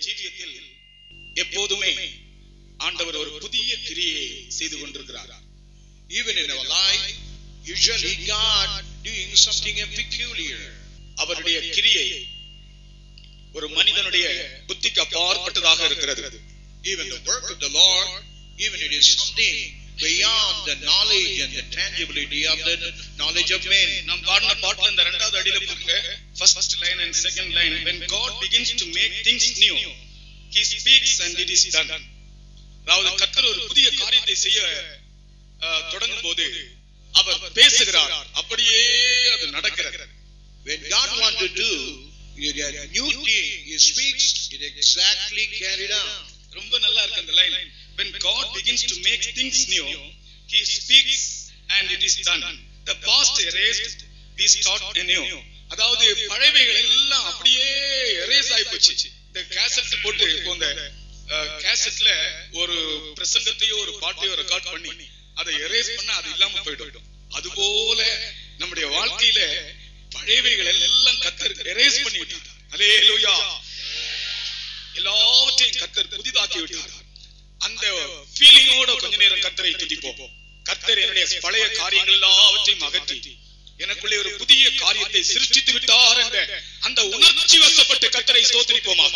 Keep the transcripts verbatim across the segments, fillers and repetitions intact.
ஜீவியத்தில் எப்போதுமே ஆண்டவர் ஒரு புதிய கிரியை செய்து கொண்டிருக்கிறார். Even in our life, usually God doing something peculiar. அவருடைய கிரியை ஒரு மனிதனுடைய புத்திக்கு அப்பாற்பட்டதாக இருக்கிறது. Even the work of the Lord, even it is something beyond the knowledge and the tangibility of the knowledge of men. நாம் பாடின பாட்டுல இந்த இரண்டாவது அடியில பாருங்க, first line and second line, when God begins to make things new, he speaks and it is done. அதாவது கர்த்தர் ஒரு புதிய காரியத்தை செய்ய தொடங்கும் போது அவர் பேசுகிறார், அப்படியே அது நடக்கிறது. When God wants to do a new thing, he speaks, it exactly carried out. ரொம்ப நல்லா இருக்கு அந்த line. When God begins to make things new, he speaks and it is done. The past erased, we start anew. அதாவது பழையவைகள் எல்லாம் அப்படியே erase ஆயி போச்சு. இந்த கேசட் போட்டு இப்போ இந்த கேசட்ல ஒரு பிரசங்கத்தையோ ஒரு பாட்டையோ ரெக்கார்ட் பண்ணி அதை எரேஸ் பண்ணா அது இல்லாம போயிடும். அதுபோல நம்முடைய வாழ்க்கையில பழையவைகள் எல்லாம் கர்த்தர் எரேஸ் பண்ணி விட்டார். அல்லேலூயா. எல்லாவற்றையும் கர்த்தர் புதிதாக்கி விட்டார். அந்த ஃபீலிங்கோட கொஞ்ச நேரம் கர்த்தரை துதிப்போம். கர்த்தர் என்னுடைய பழைய காரியங்கள் எல்லாவற்றையும் அகற்றி எனக்குள்ளே ஒரு புதிய காரியத்தை சிருஷ்டித்து விட்டார் என்ற அந்த உணர்ச்சி வசப்பட்டு கர்த்தரை ஸ்தோத்திரிப்போமாக.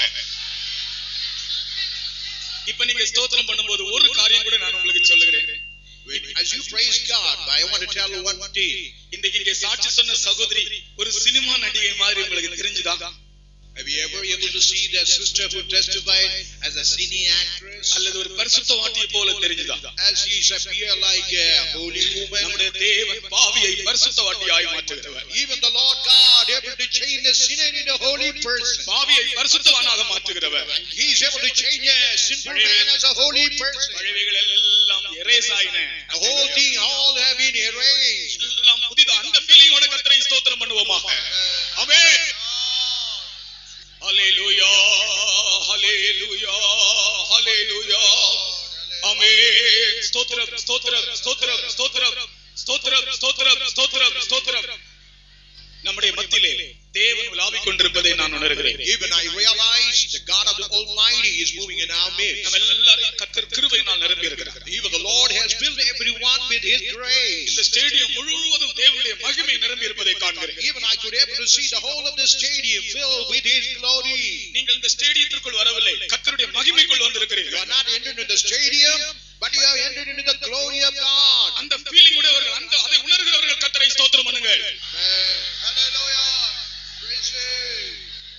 இப்ப நீங்க ஸ்தோத்திரம் பண்ணும்போது ஒரு காரியம் கூட நான் உங்களுக்கு சொல்லுகிறேன். As you praise God, I want to tell you one thing. இன்னைக்கு இங்கே சாட்சி சொன்ன சகோதரி ஒரு சினிமா நடிகை மாதிரி உங்களுக்கு தெரிஞ்சுதா? Have you ever able to see that sister who testified as a cine actress? அல்லது ஒரு பரிசுத்தவாட்டியை போல தெரிஞ்சுதா? As she appear like a holy woman. நம்முடைய தேவன் பாவியை பரிசுத்தவாட்டியாய் மாற்றுகிறார். Even the Lord God able to change the sinner into a holy person. பாவியை பரிசுத்தவானாக மாற்றுகிறவர். He is able to change a sinful man as a holy person. பழையவைகள் எல்லாம் erase ஆயின. The whole thing all have been erased. எல்லாம் புதிதா. அந்த ஃபீலிங்கோட கர்த்தரை ஸ்தோத்திரம் பண்ணுவோமாக. ஆமென். Hallelujah, hallelujah, hallelujah. Amen. Stotram, stotram, stotram, stotram, stotram, stotram, stotram, stotram. நம்முடைய மத்தியிலே தேவன் உலாவிக் கொண்டிருப்பதை நான் உணர்கிறேன். Even I realize the God of the Almighty is moving in our midst. நம்ம எல்லாரும் கர்த்தர் கிருபையினால் நிரப்பி இருக்கிறார். Even the Lord has filled everyone with His grace. இந்த ஸ்டேடியம் முழுவதும் தேவனுடைய மகிமை நிரம்பி இருப்பதை காண்கிறேன். Even I could able to see the whole of the stadium filled with His glory. நீங்கள் இந்த ஸ்டேடியத்திற்குள் வரவில்லை, கர்த்தருடைய மகிமைக்குள் வந்திருக்கிறீர்கள். You are not entered into the stadium, but you have entered into the glory of God. அந்த feeling உடையவர்கள், அந்த அதை உணர்கிறவர்கள் கர்த்தரை ஸ்தோத்திரம் பண்ணுங்கள். Hallelujah. Praise Him.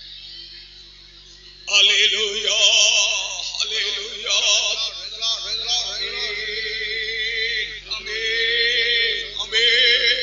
Hallelujah. Hallelujah. Praise the Lord. Praise the Lord. Praise the Lord. Amen. Amen.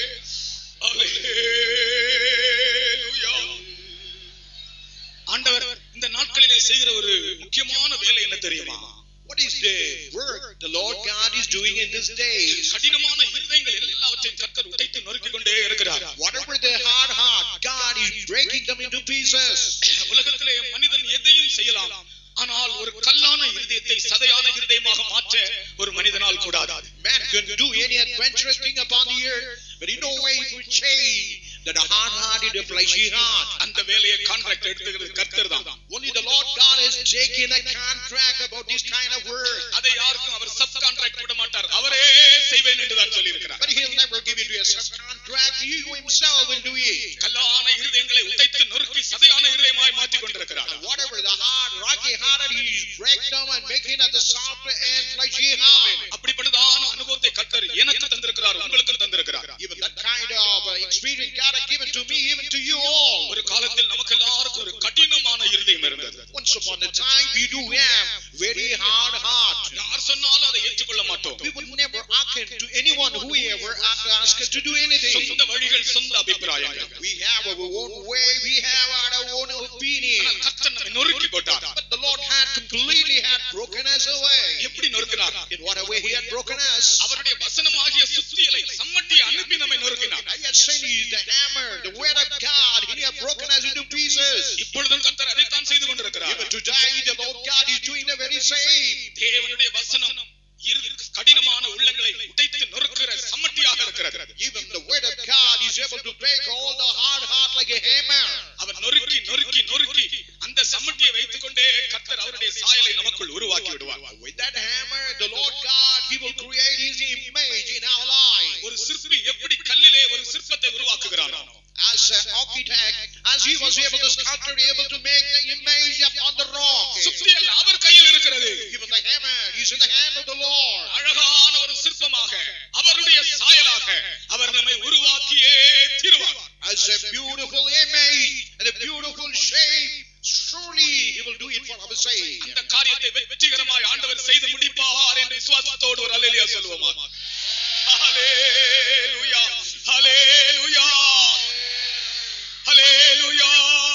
Hallelujah. ஆண்டவர் இந்த நாட்களிலே செய்கிற ஒரு முக்கியமான வேலை என்ன தெரியுமா? What is the work the Lord God is doing in this day? கடினமான இருதயங்கள் எல்லாவற்றையும் கர்த்தர் உடைத்து நொறுக்கிக் கொண்டே இருக்கிறார். Whatever the hard heart, God is breaking them into pieces. உலகத்திலே மனிதன் எதையும் செய்யலாம், ஆனால் ஒரு கல்லான இருதயத்தை சதையான இருதயமாக மாற்ற ஒரு மனிதனால் கூடாது. Man can do any adventurous thing upon the earth, but in no way it will change that a hard-hearted, a fleshy heart. அந்த வேலையை கான்ட்ராக்ட் எடுத்துக்கிறது கர்த்தர் தான். Only the Lord God has taken a contract about this kind of work. அதை யாருக்கும் அவர் sub contract விட மாட்டார். அவரே செய்வேன் என்று தான் சொல்லி இருக்கிறார். But He'll never give it to a subcontract. He Himself will do it. கல்லான இருதயங்களை உடைத்து நொறுக்கி சதையான இருதயமாய் மாற்றிக் கொண்டிருக்கிறார். Whatever the hard, rocky-hearted, He breaks them and making it the soft and fleshy heart. அப்படிப்பட்டதான அனுபவத்தை கர்த்தர் எனக்கு தந்திருக்கிறார், உங்களுக்கு தந்திருக்கிறார். Even that kind of experience God has given to me, even to you all. ஒரு காலத்தில் நமக்கு எல்லாருக்கும் ஒரு கடினமான இருதயம் இருந்தது. Once upon a time, we do have very hard heart. யார் சொன்னாலும் அதை ஏற்றுக்கொள்ள மாட்டோம். We would never hearken to anyone who ever asked us to do anything. சொந்த வழிகள், சொந்த அபிப்பிராயங்கள். We have our own way, we have our own opinion. ஆனால் கர்த்தர் நம்மை நொறுக்கி போட்டார். But the Lord had completely had broken us away. எப்படி நொறுக்கினார்? In what way He had broken us? அவருடைய வசனமாகிய சுத்தியலை சம்மட்டி அனுப்பி நம்மை நொறுக்கினார். I had sent you the hammer, the word of God. He had broken us into pieces. இப்பொழுதும் கர்த்தர் அதைத்தான் செய்து கொண்டிருக்கிறார். Even today, the Lord God is doing the very same. தேவனுடைய வசனம் கடினமான உள்ளங்களை உடைத்து நொறுக்கிற சம்மட்டியாக இருக்கிறது. Even the word of God is able to break all the hard heart like a hammer. அவர் நொறுக்கி நொறுக்கி நொறுக்கி அந்த சம்மட்டியை வைத்துக் கொண்டே கர்த்தர் சாயலை நமக்குள் உருவாக்கி விடுவார். With that hammer, the Lord God, He will create His image in our life. ஒரு சிற்பி எப்படி கல்லிலே ஒரு சிற்பத்தை உருவாக்குகிறானோ, as an architect, as he was able to sculpture, able to make the image upon the rock. சுத்தியல் அவர் கையில் இருக்கிறது. Even the hammer is in the hand of the Lord. அழகான ஒரு சிற்பமாக அவருடைய சாயலாக அவர் நம்மை உருவாக்கியே தீருவார். As a beautiful image and a beautiful shape, surely He will do it for our sake. அந்த காரியத்தை வெற்றிகரமாய் ஆண்டவர் செய்து முடிப்பார் என்று விசுவாசத்தோடு ஒரு அல்லேலூயா சொல்லுவோமா? ஹalleluya, ஹalleluya, ஹalleluya,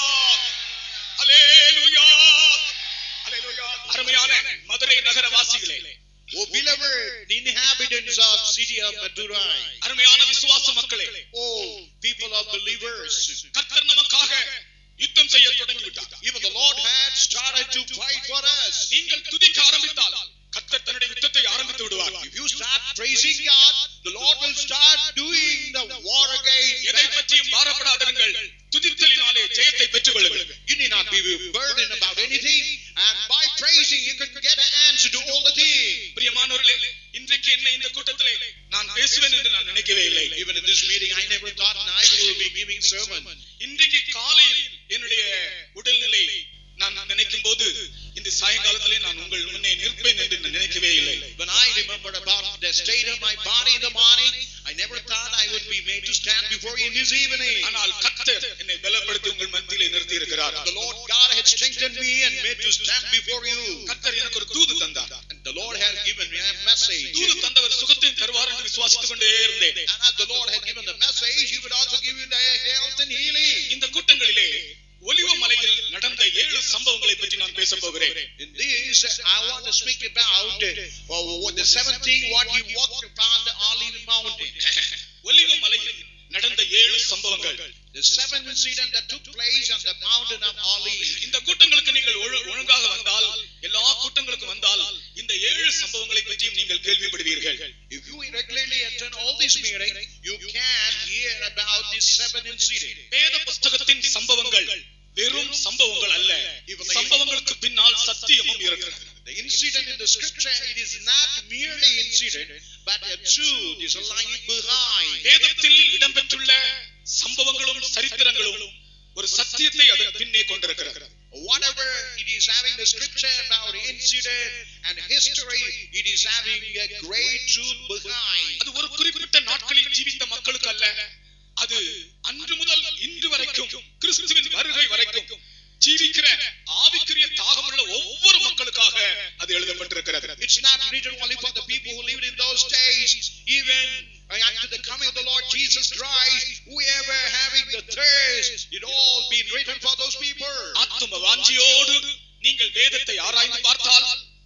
ஹalleluya, ஹalleluya. அருமையான Madurai நகரவாசிகளே, O beloved inhabitants of city of Madurai, அருமையான விசுவாச மக்களே, O people of believers, கர்த்தர் நமக்காக யுத்தம் செய்ய தொடங்கி விட்டார். even the Lord had started to fight for us. நீங்கள் துதிக்க ஆரம்பித்தால் கர்த்தர் தன்னுடைய யுத்தத்தை ஆரம்பித்து விடுவார். If you start praising God, the Lord will start doing the war again. எதை பற்றியும் பாரப்படாதீர்கள், துதித்தலினாலே ஜெயத்தை பெற்றுக் கொள்ளுங்கள். You need not be burdened about anything, and by praising you can get an answer to all the things. பிரியமானவர்களே, இன்றைக்கு என்ன இந்த கூட்டத்திலே நான் பேசுவேன் என்று நான் நினைக்கவே இல்லை. Even in this meeting I never thought I will be giving sermon. இன்றைக்கு காலையில் என்னுடைய உடல்நிலை நான் நினைக்கும் போது இந்த சாயங்காலத்திலே நான் உங்கள் முன்னே நிற்பேன் என்று நான் நினைக்கவே இல்லை. When I remember about the state of my body in the morning, I never thought I would be made to stand before you in this evening. ஆனால் கர்த்தர் என்னை பலப்படுத்தி உங்கள் மத்தியிலே நிறுத்தி இருக்கிறார். The Lord God had strengthened me and made to stand before you. கர்த்தர் எனக்கு ஒரு தூது தந்தார். And the Lord had given me a message. தூது தந்தவர் சுகத்தை தருவார் என்று விசுவாசித்துக் கொண்டே இருந்தேன். And as the Lord had given the message, He would also give you the health and healing. இந்த கூட்டங்களிலே ஒலிவ மலையில் நடந்த ஏழு சம்பவங்களை பற்றி நான் பேச போகிறேன். In this, I want to speak about uh, the seventh thing what He walked upon the Olive Mountain. ஒலிவ மலையில் நடந்த ஏழு சம்பவங்கள். The seven incident that took place on the mountain of Olives. இந்த கூட்டங்களுக்கு நீங்கள் ஒழுங்காக வந்தால், எல்லா கூட்டங்களுக்கும் வந்தால் இந்த ஏழு சம்பவங்களை பற்றியும் நீங்கள் கேள்விப்படுவீர்கள். If you regularly attend all these meetings, you can hear about these seven incidents. வேத புத்தகத்தின் சம்பவங்கள் வெறும் சம்பவங்கள் அல்ல, சம்பவங்களுக்கு பின்னால் சத்தியமும் இருக்கிறது. The incident in the scripture, it is not merely incident, but a truth is lying behind. வேதத்தில் இடம்பெற்றுள்ள சம்பவங்களும் சரித்திரங்களும் ஒரு சத்தியத்தை அதன் பின்னே கொண்டிருக்கிறது. Whatever it is having the scripture about incident and history, it is having a great truth behind. அது ஒரு குறிப்பிட்ட நாட்களில் ஜீவித்த மக்களுக்கு அல்ல, அது அன்று முதல் இன்று வரைக்கும் கிறிஸ்துவின் வருகை வரைக்கும் ஜீவிக்கிற ஆவிக்குரிய தாகமுள்ள ஒவ்வொரு மக்களுக்காக அது எழுதப்பட்டிருக்கிறது. It's not written only for the people who lived in those days, even unto the coming of the Lord Jesus Christ, whoever having the thirst, it all been written for those people. ஆத்தும வாஞ்சியோடு நீங்கள் வேதத்தை ஆராய்ந்து பார்த்தால்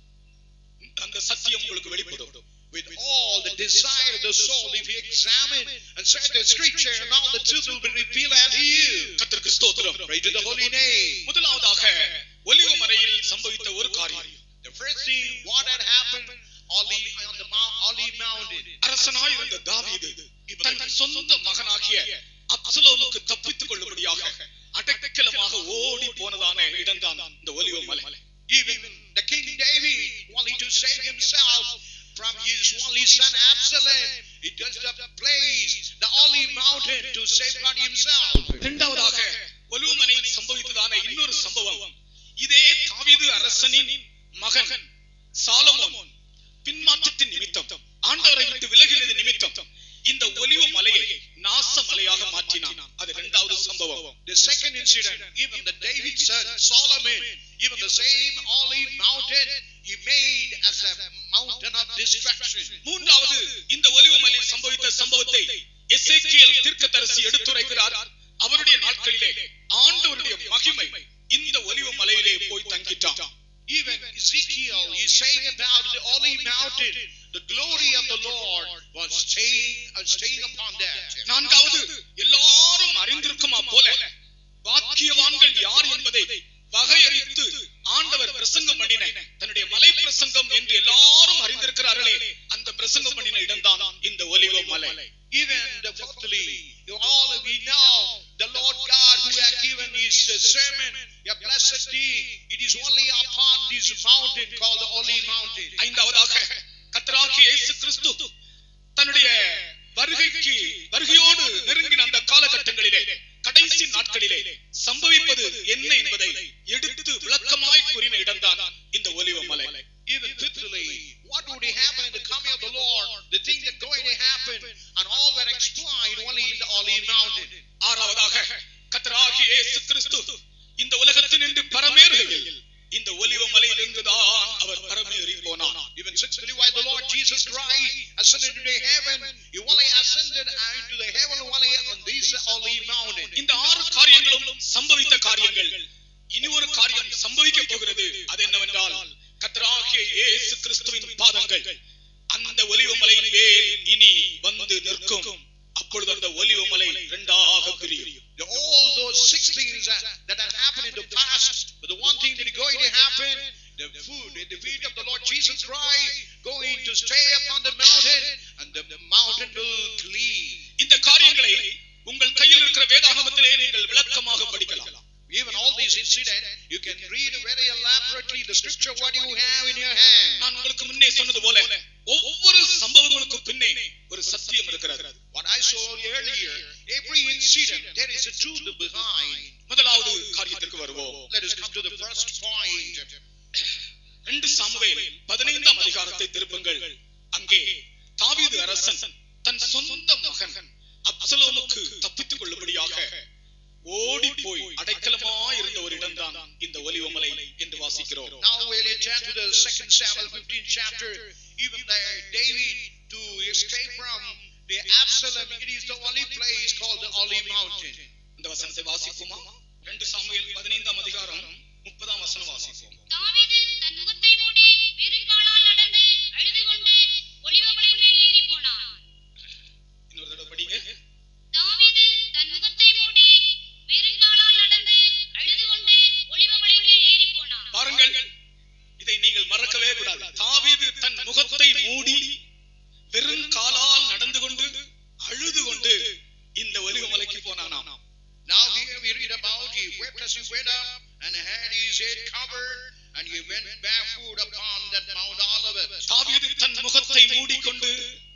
அந்த சத்தியம் உங்களுக்கு வெளிப்படும். With all the desire of the soul, if you examine and search the scripture, and all the truth will be revealed unto you. கர்த்தருக்கு ஸ்தோத்திரம். Pray to the holy name. முதலாவதாக ஒலிவ மலையில் சம்பவித்த ஒரு காரியம். The first thing what had happened on the on the Mount Olive Mountain. அரசனாய் இருந்த தாவீது தன் சொந்த மகனாகிய அப்சலோமுக்கு தப்பித்துக் கொள்ளும்படியாக அடைக்கலமாக ஓடி போனதான இடம்தான் இந்த ஒலிவ மலை. Even the King David wanted to save himself from his only son Absalom, he just a place, the Olive Mountain, to safeguard himself. இரண்டாவதாக ஒலிவ மலையில் சம்பவித்ததான இன்னொரு சம்பவம், இதே தாவீது அரசனின் மகன் சாலமோன் பின்மாற்றத்தின் நிமித்தம் ஆண்டவரை விட்டு விலகினது நிமித்தம் இந்த ஒலிவ மலையை நாச மலையாக மாற்றினான். அது இரண்டாவது சம்பவம். The second incident, even the David's son Solomon, even the same Olive Mountain, he made as a mountain of destruction. மூன்றாவது இந்த ஒலிவ மலையில் சம்பவித்த சம்பவத்தை எசேக்கியேல் தீர்க்கதரிசி எடுத்துரைக்கிறார். அவருடைய நாட்களிலே ஆண்டவருடைய மகிமை இந்த ஒலிவ மலையிலே போய் தங்கிட்டான். Even Ezekiel is saying about the Olive Mountain, the glory of the Lord was staying, uh, staying upon that. நான்காவது, எல்லாரும் அறிந்திருக்குமா போல வாக்கியவான்கள் யார் என்பதை வகையறித்து ஆண்டவர் பிரசங்கம் பண்ணின தன்னுடைய மலை பிரசங்கம் என்று எல்லாரும் அறிந்திருக்கிறார்களே, அந்த பிரசங்கம் பண்ணின இடம்தான் இந்த ஒலிவ மலை. Even the fourthly, all we know, the Lord God who had given his sermon, a blessed thing, it is only upon this mountain called the Holy Mountain. ஐந்தாவதாக கர்த்தராகிய இயேசு கிறிஸ்து தன்னுடைய வருகைக்கு வருகையோடு நெருங்கின அந்த காலகட்டங்களிலே கடைசி நாட்களிலே சம்பவிப்பது என்ன என்பதை எடுத்து விளக்கமாய் கூறின இடம்தான் இந்த ஒலிவ மலை. Even fifthly, what would happen in the coming of the Lord, the thing that going to happen, and all were explained only in the Holy Mountain. ஆறாவதாக கர்த்தராகிய இயேசு கிறிஸ்து இந்த உலகத்தினின்று பரமேறுகையில் இந்த ஒலிவ மலையிலிருந்து தான் அவர் பரமேறி போனார். Even sixthly, while the Lord Jesus Christ ascended into heaven, he only ascended into the heaven only on this Holy Mountain. இந்த ஆறு காரியங்களும் சம்பவித்த காரியங்கள். இனி ஒரு காரியம் சம்பவிக்க போகிறது. அது என்னவென்றால் கர்த்தராகிய இயேசு கிறிஸ்துவின் பாதங்கள் அந்த ஒலிவ மலையின் மேல் இனி வந்து நிற்கும். அப்பொழுது அந்த ஒலிவ மலை இரண்டாக பிரியும். All those six things that, that had happened in the past, but the one thing that is going to happen, the food at the feet of the Lord Jesus Christ going to stay upon the mountain, and the mountain will cleave. இந்த காரியங்களை உங்கள் கையில் இருக்கிற வேதாகமத்திலே நீங்கள் விளக்கமாக படிக்கலாம். Even all these incidents, you can read very elaborately the scripture what you have in your hand. நான் உங்களுக்கு முன்னே சொன்னது போல ஒவ்வொரு சம்பவங்களுக்கு பின்னே ஒரு சத்தியம் இருக்கிறது. What I saw earlier, every incident there is a truth behind. முதலாவது காரியத்திற்கு வருவோம். Let us come to the first point. இரண்டு சாமுவேல் பதினைந்தாம் அதிகாரத்தை திருப்புங்கள். அங்கே தாவீது அரசன் தன் சொந்த மகன் அப்சலோமுக்கு தப்பித்துக் கொள்ளும்படியாக ஓடி போய் அடைக்கலமாய் இருந்த ஒரு இடம்தான் இந்த ஒலிவ மலை என்று வாசிக்கிறோம். Now we'll turn to the second Samuel fifteenth chapter. Even there David to escape from the Absalom, it is the only place called the Holy Mountain. இந்த வசனத்தை வாசிப்போமா? இரண்டு சாமுவேல் பதினைந்தாம் அதிகாரம் முப்பதாம் வசனம் வாசிப்போம். தாவீது தன் முகத்தை மூடி வெறுங்காலால் நடந்து அழுது கொண்டு ஒலிவ மலையின் மேல் ஏறி போனான். இன்னொரு தடவை படிங்க. தாவீது தன் முகத்தை மூடி வெறுங்காலால் நடந்து அழுது கொண்டு ஒலிவ மலையின் மேல் ஏறி போனான். பாருங்கள், இதை நீங்கள் மறக்கவே கூடாது. தாவீது தன் முகத்தை மூடி வெறுங்காலால் நடந்து கொண்டு அழுது கொண்டு இந்த ஒலிவ மலைக்கு போனானாம். Now here we read about he wept as he went up and had his head covered and he went barefoot upon that Mount Olivet. தாவீது தன் முகத்தை மூடிக்கொண்டு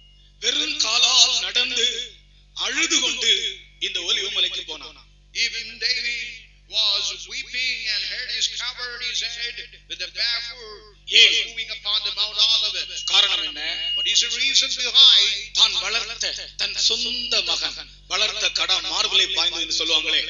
வெறுங்காலால் நடந்து அழுது கொண்டு இந்த ஒலிவ மலைக்கு போனான். Even David was weeping and had his covered his head with the barefoot moving upon the Mount Olivet. காரணம் என்ன? What is the reason behind? தான் வளர்த்த தன் சொந்த மகன், வளர்த்த கடா மார்பலை பாய்ந்து என்று சொல்லுவாங்களே,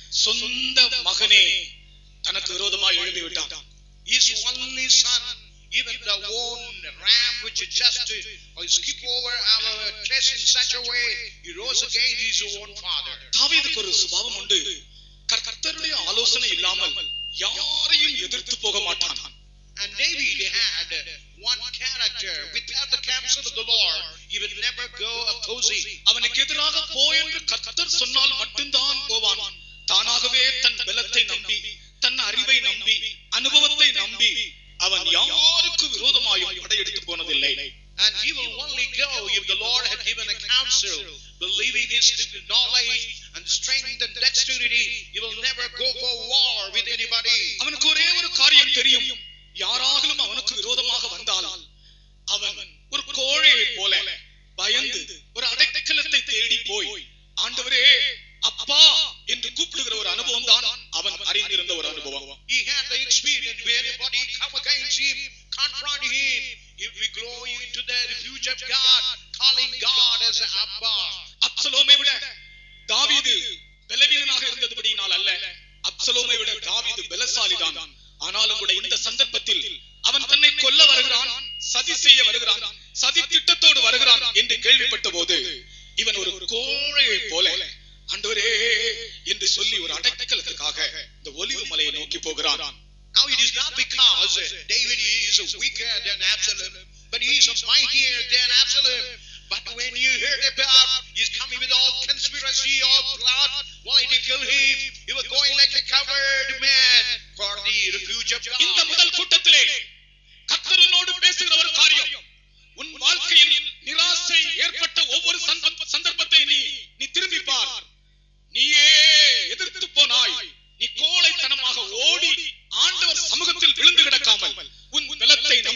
சொந்த மகனே தனக்கு விரோதமாய் எழும்பி விட்டான். His only son, even the own ram which just uh, skip over our chest in such a way, he rose against his own father. தாவீதுக்கு ஒரு சுபாவம் உண்டு. கர்த்தருடைய ஆலோசனை இல்லாமல் யாரையும் எதிர்த்து போக மாட்டான். And David had one character. Without the counsel of the Lord, he would never go opposing. அவனுக்கு எதிராக போ என்று கர்த்தர் சொன்னால் மட்டும்தான் போவான். தானாகவே தன் பலத்தை நம்பி, தன் அறிவை நம்பி, அனுபவத்தை நம்பி அவன் யாருக்கு விரோதமாயும் படையெடுத்து போனதில்லை. And he will only go if the Lord had given a counsel, believing his knowledge and strength and dexterity. He will never go for war with anybody. அவனுக்கு ஒரே ஒரு காரியம் தெரியும். யாராலும் அவனுக்கு விரோதமாக வந்தால் அவன் ஒரு கோழையை போல பயந்து ஒரு அடைக்கலத்தை தேடி போய் ஆண்டவரே அப்பா என்று கூப்பிடுகிற ஒரு அனுபவம் தான் அவன் அறிந்திருந்த ஒரு அனுபவம். He had the experience where anybody come against him, confront him, if we grow into the refuge of God, calling God as Abba. அப்சலோமை விட தாவீது பலவீனனாக இருந்ததுபடியினால் அல்ல, அப்சலோமை விட தாவீது பலசாலிதான். ஆனாலும் கூட இந்த சந்தர்ப்பத்தில் அவன் தன்னை கொல்ல வருகிறான், சதி செய்ய வருகிறான், சதி திட்டத்தோடு வருகிறான் என்று கேள்விப்பட்ட போது இவன் ஒரு கோழையை போல ஆண்டவரே என்று சொல்லி ஒரு அடைக்கலத்துக்காக இந்த ஒலிவ மலையை நோக்கி போகிறான். Now it is not because David is weaker than Absalom, but he is mightier than Absalom. But when you heard about he's coming with all conspiracy, all plot, wanting to kill him, he was going like a covered man for the refuge of God. இந்த முதல் கூட்டத்திலே கர்த்தரோடு பேசுகிற ஒரு காரியம், உன் வாழ்க்கையில் நிராசை ஏற்பட்ட ஒவ்வொரு சந்தர்ப்பத்தை நீ நீ திரும்பி பார். நீயே எதிர்த்து போனாய், நீ கோழைத்தனமாக ஓடி ஆண்டவர்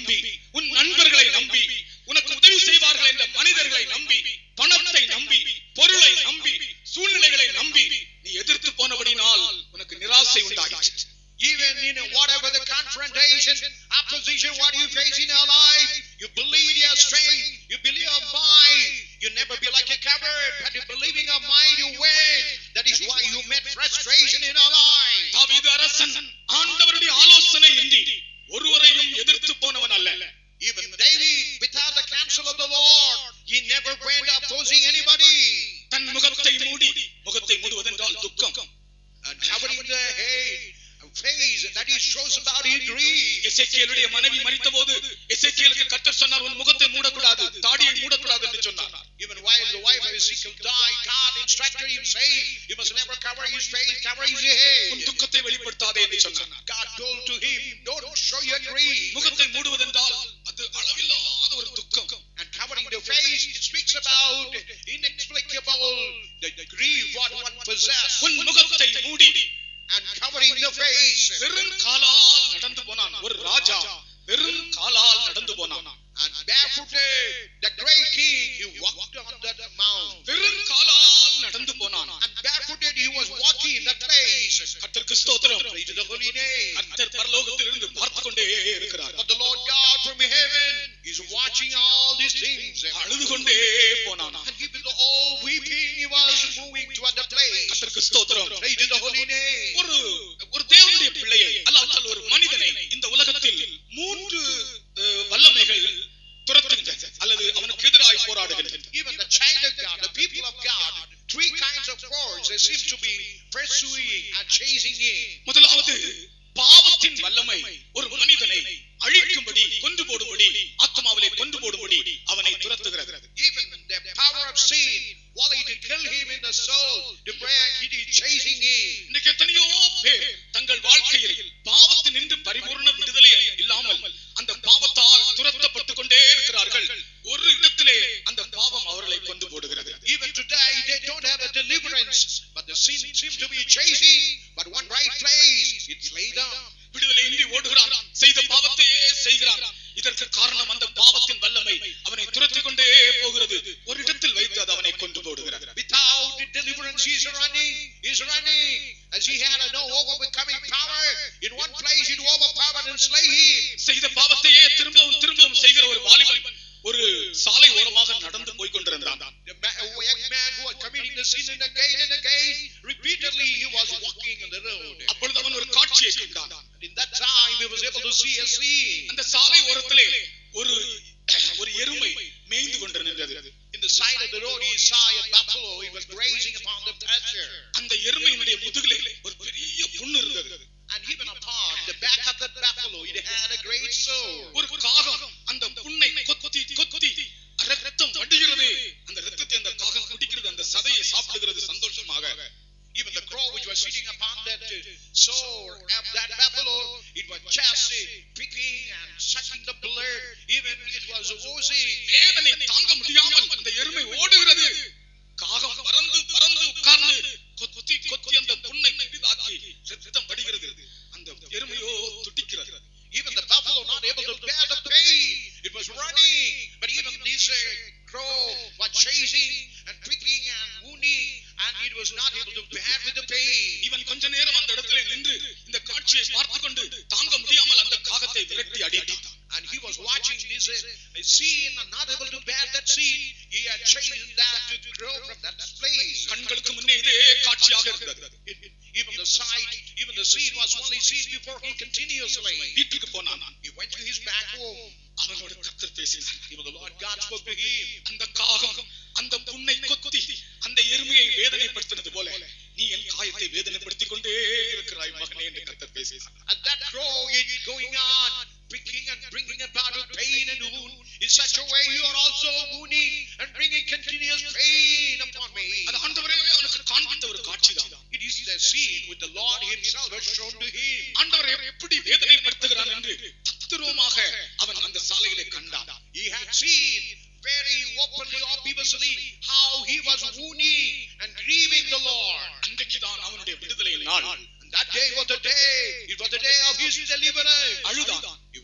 நம்பி, உன் நண்பர்களை நம்பி, உனக்கு உதவி செய்வார்கள் என்ற மனிதர்களை நம்பி, பணத்தை நம்பி, பொருளை நம்பி, சூழ்நிலைகளை நம்பி நீ எதிர்த்து போனபடினால் உனக்கு நிராசை உண்டாயிற்று. Even in whatever the confrontation, opposition, what you face in your life, you believe your strength, you believe your might. You never be like a coward, but you believe in your might, you win. That is why you met frustration in your life. தாவீது அரசன் ஆண்டவருடைய ஆலோசனை இன்றி ஒருவரையும் எதிர்த்து போனவன் அல்ல. Even David, without the counsel of the Lord, he never went opposing anybody. தன் முகத்தை மூடி, முகத்தை மூடுவதென்றால் துக்கம், and covering the head, face, that he shows about his grief. எசேக்கியேலுடைய மனைவி மரித்தபோது எசேக்கியேலுக்கு கர்த்தர் சொன்னார், உன் முகத்தை மூடக்கூடாது, தாடியை மூடக்கூடாது என்று சொன்னார். Even while the wife of Ezekiel died, God instructed him, saying, you must never cover his face, cover his head. உன் துக்கத்தை வெளிப்படுத்தாதே என்று சொன்னார். God told to him, don't show your grief. முகத்தை மூடுவதென்றால் அது அளவில்லாத ஒரு துக்கம். And covering the face, it speaks about inexplicable the grief what one possesses. உன் முகத்தை மூடி and covering the face. வெறும் காலால் நடந்து போனான் ஒரு ராஜா, வெறும் காலால் நடந்து போனான். And barefooted, the great king, he walked on that mount. வெறும் காலால் நடந்து போனான். And barefooted, he was walking in that place. கர்த்தருக்கு ஸ்தோத்திரம். Praise to the holy name. கர்த்தர் பரலோகத்திலிருந்து பார்த்து கொண்டே இருக்கிறார். But the Lord God from heaven is watching all these things. அழுது கொண்டே போனான். And he was all weeping, he was moving to other place. கர்த்தருக்கு ஸ்தோத்திரம். Praise to the holy name. ஒரு ஒரு தேவனுடைய பிள்ளையை அல்லாஹ் ஒரு மனிதனை இந்த உலகத்தில் மூன்று வல்லமைகள் துரத்துகின்றன அல்லது அவனுக்கு எதிராய் போராடுகின்றன. Even the child of God, the people of God, three kinds of forces they seem to be pursuing and chasing him. முதலாவது பாவத்தின் வல்லமை ஒரு மனிதனை அழிக்கும்படி, கொன்று போடும்படி, ஆத்மாவிலே கொன்று போடும்படி அவனை துரத்துகிறது. Even the power of sin, wanting to kill him in the soul, to break, it is chasing him. இன்னைக்கு எத்தனையோ பேர் தங்கள் வாழ்க்கையில் பாவத்தில் நின்று பரிபூர்ண விடுதலை இல்லாமல் அந்த பாவத்தால் துரத்தப்பட்டுக் கொண்டே இருக்கிறார்கள். ஒரு இடத்திலே அந்த பாவம் அவர்களை கொண்டு போடுகிறது. Even today they don't have a deliverance, but the sin seems to be chasing, but one right place, it's laid down. விடுதலை இன்றி ஓடுகிறான், செய்த பாவத்தையே செய்கிறான். இதற்கு காரணம் அந்த பாவத்தின் வல்லமை அவனை துரத்திக் கொண்டே போகிறது. ஒரு இடத்தில் வைத்து அது அவனை கொண்டு போடுகிறது. Without the deliverance, he is running, he is running, as he had a no overcoming power. In one place it overpowered and slay him. செய்த பாவத்தையே திரும்பவும் திரும்பவும் செய்கிற ஒரு வாலிபன் ஒரு சாலை ஓரமாக நடந்து போய் கொண்டிருந்தான். The young man who was committing the sin and again and again, repeatedly he was walking on the road. அப்பொழுது அவன் ஒரு காட்சியை கண்டான். In that time he was able to see a scene. அந்த சாலை ஓரத்திலே ஒரு ஒரு எருமை மேய்ந்து கொண்டு நின்றது. In the side of the road he saw a buffalo, he was grazing upon the pasture. அந்த எருமையினுடைய முதுகிலே ஒரு பெரிய புண்ணு இருந்தது. And even upon the back of the buffalo it had a great sore. ஒரு காகம் அந்த புண்ணை கொத்தி கொத்தி இரத்தம் வடிகிறது. அந்த இரத்தத்தை அந்த காகம் குடிக்கிறது, அந்த சதையை சாப்பிடுகிறது சந்தோஷமாக. Even the crow which was sitting upon that sore of that buffalo, it was just picking and sucking the blood. Even it was oozing. வேதனை தாங்க முடியாமல் அந்த எருமை ஓடுகிறது. காகம் பறந்து பறந்து உட்கார்ந்து கொத்தி கொத்தி அந்த புண்ணை பெரிதாக்கி இரத்தம் வடிகிறது. அந்த எருமையோ துடிக்கிறது. Even the buffalo not able to bear the pain, it was running, but even this uh, crow was chasing and pricking and wounding, and it was not able to bear with the pain. இவன் கொஞ்ச நேரம் அந்த இடத்திலே நின்று இந்த காட்சியை பார்த்து கொண்டு தாங்க முடியாமல் அந்த காகத்தை விரட்டி அடித்தான். And he was watching this uh, scene and not able to bear that scene. He had chased that to grow from that place. கண்களுக்கு முன்னே இதே காட்சியாக இருந்தது. Even the sight, even the scene was only seen before him continuously. வீட்டுக்கு போனான். He went to his back home. அவனோடு கர்த்தர் பேசினார். Even the Lord God spoke to him. அந்த காகம் அந்த புண்ணை கொத்தி அந்த எருமையை வேதனைப்படுத்தினது போல நீ என் காயத்தை வேதனைப்படுத்திக் கொண்டே இருக்கிறாய் மகனே என்று கர்த்தர் பேசினார். And that crow is going on, pricking and bringing about pain and wound. In such a way you are also wounding and bringing continuous pain upon me. அது ஆண்டவரே அவனுக்கு காண்பித்த ஒரு காட்சிதான். It is the scene with the Lord himself has shown to him. ஆண்டவரே எப்படி வேதனைப்படுத்துகிறான் என்று தத்ரூபமாக அவன் அந்த சாலையிலே கண்டான். He had seen very openly, obviously, how he was wounding and grieving the Lord. அன்றைக்குதான் அவனுடைய விடுதலையின் நாள். And that day was the day, it was the day of his deliverance. அழுதான். He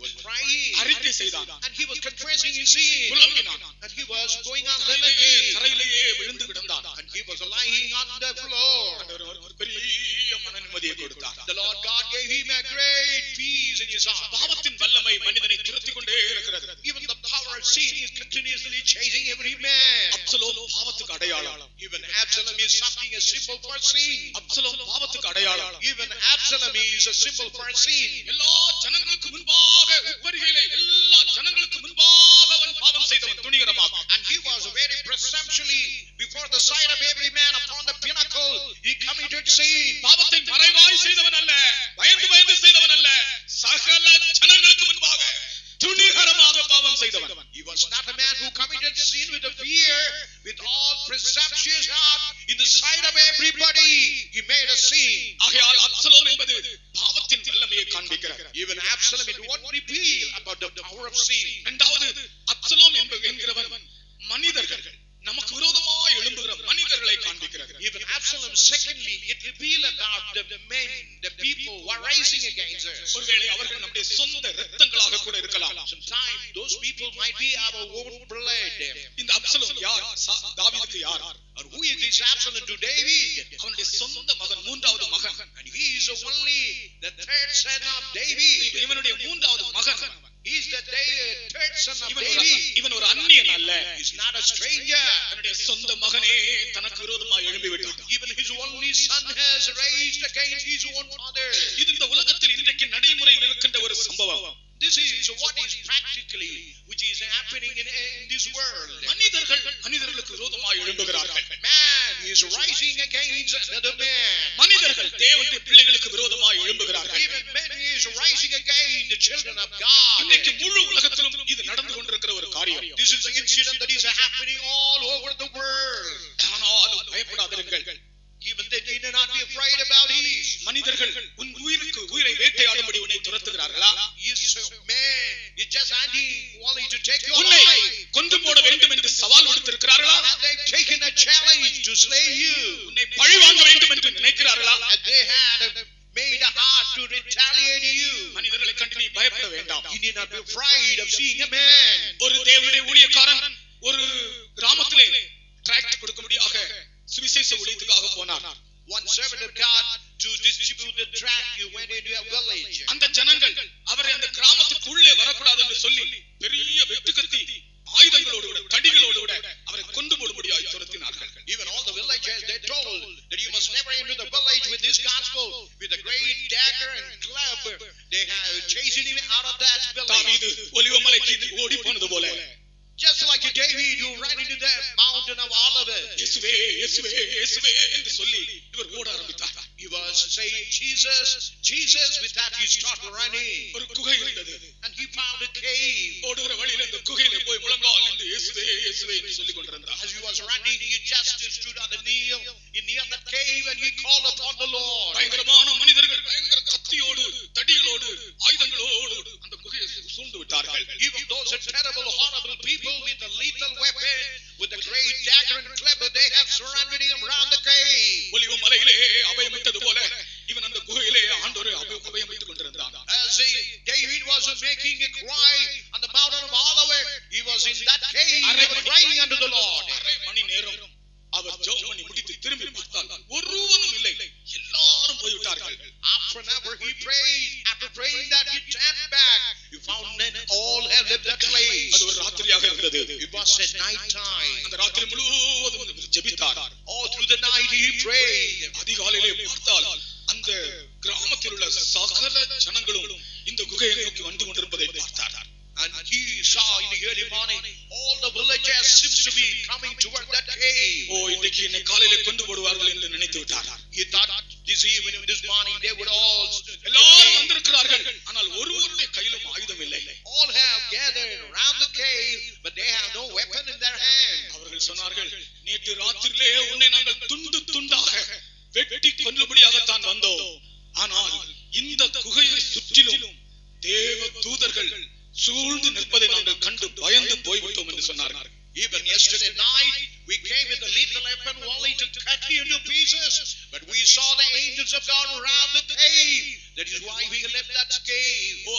was crying. அறிக்கை செய்தான். And he was confessing his sin. புலம்பினான். And he was going on தரையிலேயே lamenting. தரையிலேயே விழுந்து கிடந்தான். And he was lying on the floor. ஆண்டவர் ஒரு பெரிய மன நிம்மதியை கொடுத்தார். The Lord God gave him a great peace in his heart. பாவத்தின் வல்லமை மனிதனை துரத்திக் கொண்டே இருக்கிறது. Even the power of sin is continuously chasing every man. Absalom பாவத்துக்கு அடையாளம். Even Absalom is something, a symbol for sin. Absalom பாவத்துக்கு அடையாளம். Even Absalom is a symbol for sin. எல்லா ஜனங்களுக்கு முன்பாக உப்பரிகையிலே எல்லா ஜனங்களுக்கு முன்பாக அவன் பாவம் செய்தவன் துணிகரமாக. And he was very presumptuously before the sight of every man upon the pinnacle he committed sin. பாவத்தை மறைவாய் செய்தவன் அல்ல, பயந்து பயந்து செய்தவன் அல்ல, சகல ஜனங்களுக்கு முன்பாக துணிகரமாக பாவம் செய்தவன். He was not a man who committed sin with a fear, with all presumptuous heart in the sight of everybody. He made a sin. ஆகையால் அப்சலோம் என்பது பாவத்தின் வல்லமையை காண்பிக்கிறார். Even Absalom, it won't reveal about the power of sin. இரண்டாவது Absalom என்கிறவன் மனிதர்கள் நமக்கு விரோதமாய் எழும்புகிற மனிதர்களை காண்பிக்கிறது. Even Absalom, secondly, it reveals about the men, the people who are rising against us. ஒருவேளை அவர்கள் நம்முடைய சொந்த இரத்தங்களாக கூட இருக்கலாம். Sometimes those people might be our own blood. இந்த அப்சலோம் யார்? தாவீதுக்கு யார்? And who is this Absalom to David? அவனுடைய சொந்த மகன், மூன்றாவது மகன். And he is only the third son of David. இவனுடைய மூன்றாவது மகன். He is the third son of இவன் David. இவன் ஒரு அந்நியன் அல்ல. He is not a stranger. அவனுடைய சொந்த மகனே தனக்கு விரோதமாய் எழும்பி விட்டான். Even his only son has raised against his own father. இது இந்த உலகத்தில் இன்றைக்கு நடைமுறையில் இருக்கின்ற ஒரு சம்பவம். This is what is practically which is happening in, in this world. மனிதர்கள் மனிதர்களுக்கு விரோதமாய் எழும்புகிறார்கள். Man is rising against another man. மனிதர்கள் தேவனுடைய பிள்ளைகளுக்கு விரோதமாய் எழும்புகிறார்கள். Even man is rising against the children of God. இன்றைக்கு முழு உலகத்திலும் இது நடந்து கொண்டிருக்கிற ஒரு காரியம். This is the incident that is happening all over the world. ஆனாலும் பயப்படாதிருங்கள். Even they need not be afraid about it. மனிதர்கள் உன் உயிருக்கு உயிரை வேட்டையாடும்படி உன்னை துரத்துகிறார்களா? Yes, man, it's just hunting only to take your உன்னை life. கொன்று போட வேண்டும் என்று சவால் விடுத்திருக்கிறார்களா? And they've taken a challenge to slay you. உன்னை பழி வாங்க வேண்டும் என்று நினைக்கிறார்களா? And they had made a heart to retaliate you. மனிதர்களை கண்டு நீ பயப்பட வேண்டாம். You need not be afraid of seeing a man. ஒரு தேவனுடைய ஊழியக்காரன் ஒரு கிராமத்திலே டிராக்ட் கொடுக்கும்படியாக சுவிசேஷ ஊழியத்துக்காக போனார். One servant of God to distribute the tract, you went into a village. அந்த ஜனங்கள் அவரை அந்த கிராமத்துக்குள்ளே வரக்கூடாது என்று சொல்லி பெரிய வெட்டுக்கத்தி ஆயுதங்களோடு கூட தடிகளோடு கூட அவரை கொண்டு போடும்படியாக துரத்தினார்கள். Even all the villagers, they told that you must never enter the village with this gospel, with a great dagger and club. They have chased him out of that தாவீது village. ஒலிவமலைக்கு ஓடி போனது போல Just like David, you ran into the mountain of Olivet. இயேசுவே இயேசுவே இயேசுவே என்று சொல்லி இவர் ஓட ஆரம்பித்தார். He was saying Jesus, Jesus. With that he started running. ஒரு குகை இருந்தது. And he found a cave. ஓடுகிற வழியில அந்த குகையில போய் முழங்கால் என்று இயேசுவே இயேசுவே என்று சொல்லிக் கொண்டிருந்தார். As he was running, he just stood on the kneel in near the cave and he called upon the Lord. பயங்கரமான மனிதர்கள் பயங்கர கத்தியோடு தடிகளோடு ஆயுதங்களோடு அந்த குகையை சூழ்ந்து விட்டார்கள். Even those are terrible, horrible people with a lethal weapon, with a great dagger and cleaver, they have surrounded him around the cave. ஒலிவ மலையிலே அபயமிட்டது போல இவன் அந்த குகையிலே ஆண்டவரே அபயமிட்டுக் கொண்டிருந்தான். As he, David was making a cry on the mountain of Olivet, he was in that cave, he was crying unto the Lord. அரை மணி நேரம் அவர் ஜெபம் பண்ணி முடித்து திரும்பி பார்த்தால் ஒருவனும் இல்லை, எல்லாரும் போய்விட்டார்கள். After an hour he prayed, after praying that he turned back, he found men all have left that place. அது ஒரு ராத்திரியாக இருந்தது. It was at night time. அந்த ராத்திரி முழுவதும் ஜெபித்தார். All through the night he prayed. அதிகாலையிலே பார்த்தால் அந்த கிராமத்தில் உள்ள சகல ஜனங்களும் இந்த குகையை நோக்கி வந்து கொண்டிருப்பதை பார்த்தார். And he saw in the early morning all the villagers seems to be coming toward that cave. ஓ இன்னைக்கு என்னை காலையிலே கொண்டு போடுவார்கள் என்று நினைத்து விட்டார். He thought this evening, this morning they would all எல்லாரும் வந்திருக்கிறார்கள், ஆனால் ஒருவருடைய கையிலும் ஆயுதம் இல்லை. all have gathered around the cave, but they have no weapon in their hand. அவர்கள் சொன்னார்கள், நேற்று ராத்திரியிலே உன்னை நாங்கள் துண்டு துண்டாக வெட்டி கொல்லும்படியாகத்தான் வந்தோம். ஆனால் இந்த குகையை சுற்றிலும் தேவ தூதர்கள் சூழ்ந்து நிற்பதை நாங்கள் கண்டு பயந்து போய்விட்டோம் என்று சொன்னார்கள். Even yesterday night we came with a lethal weapon only to cut you into pieces, but we saw the angels of God around the cave. That is why we left that cave. ஓ அவர்களுக்கு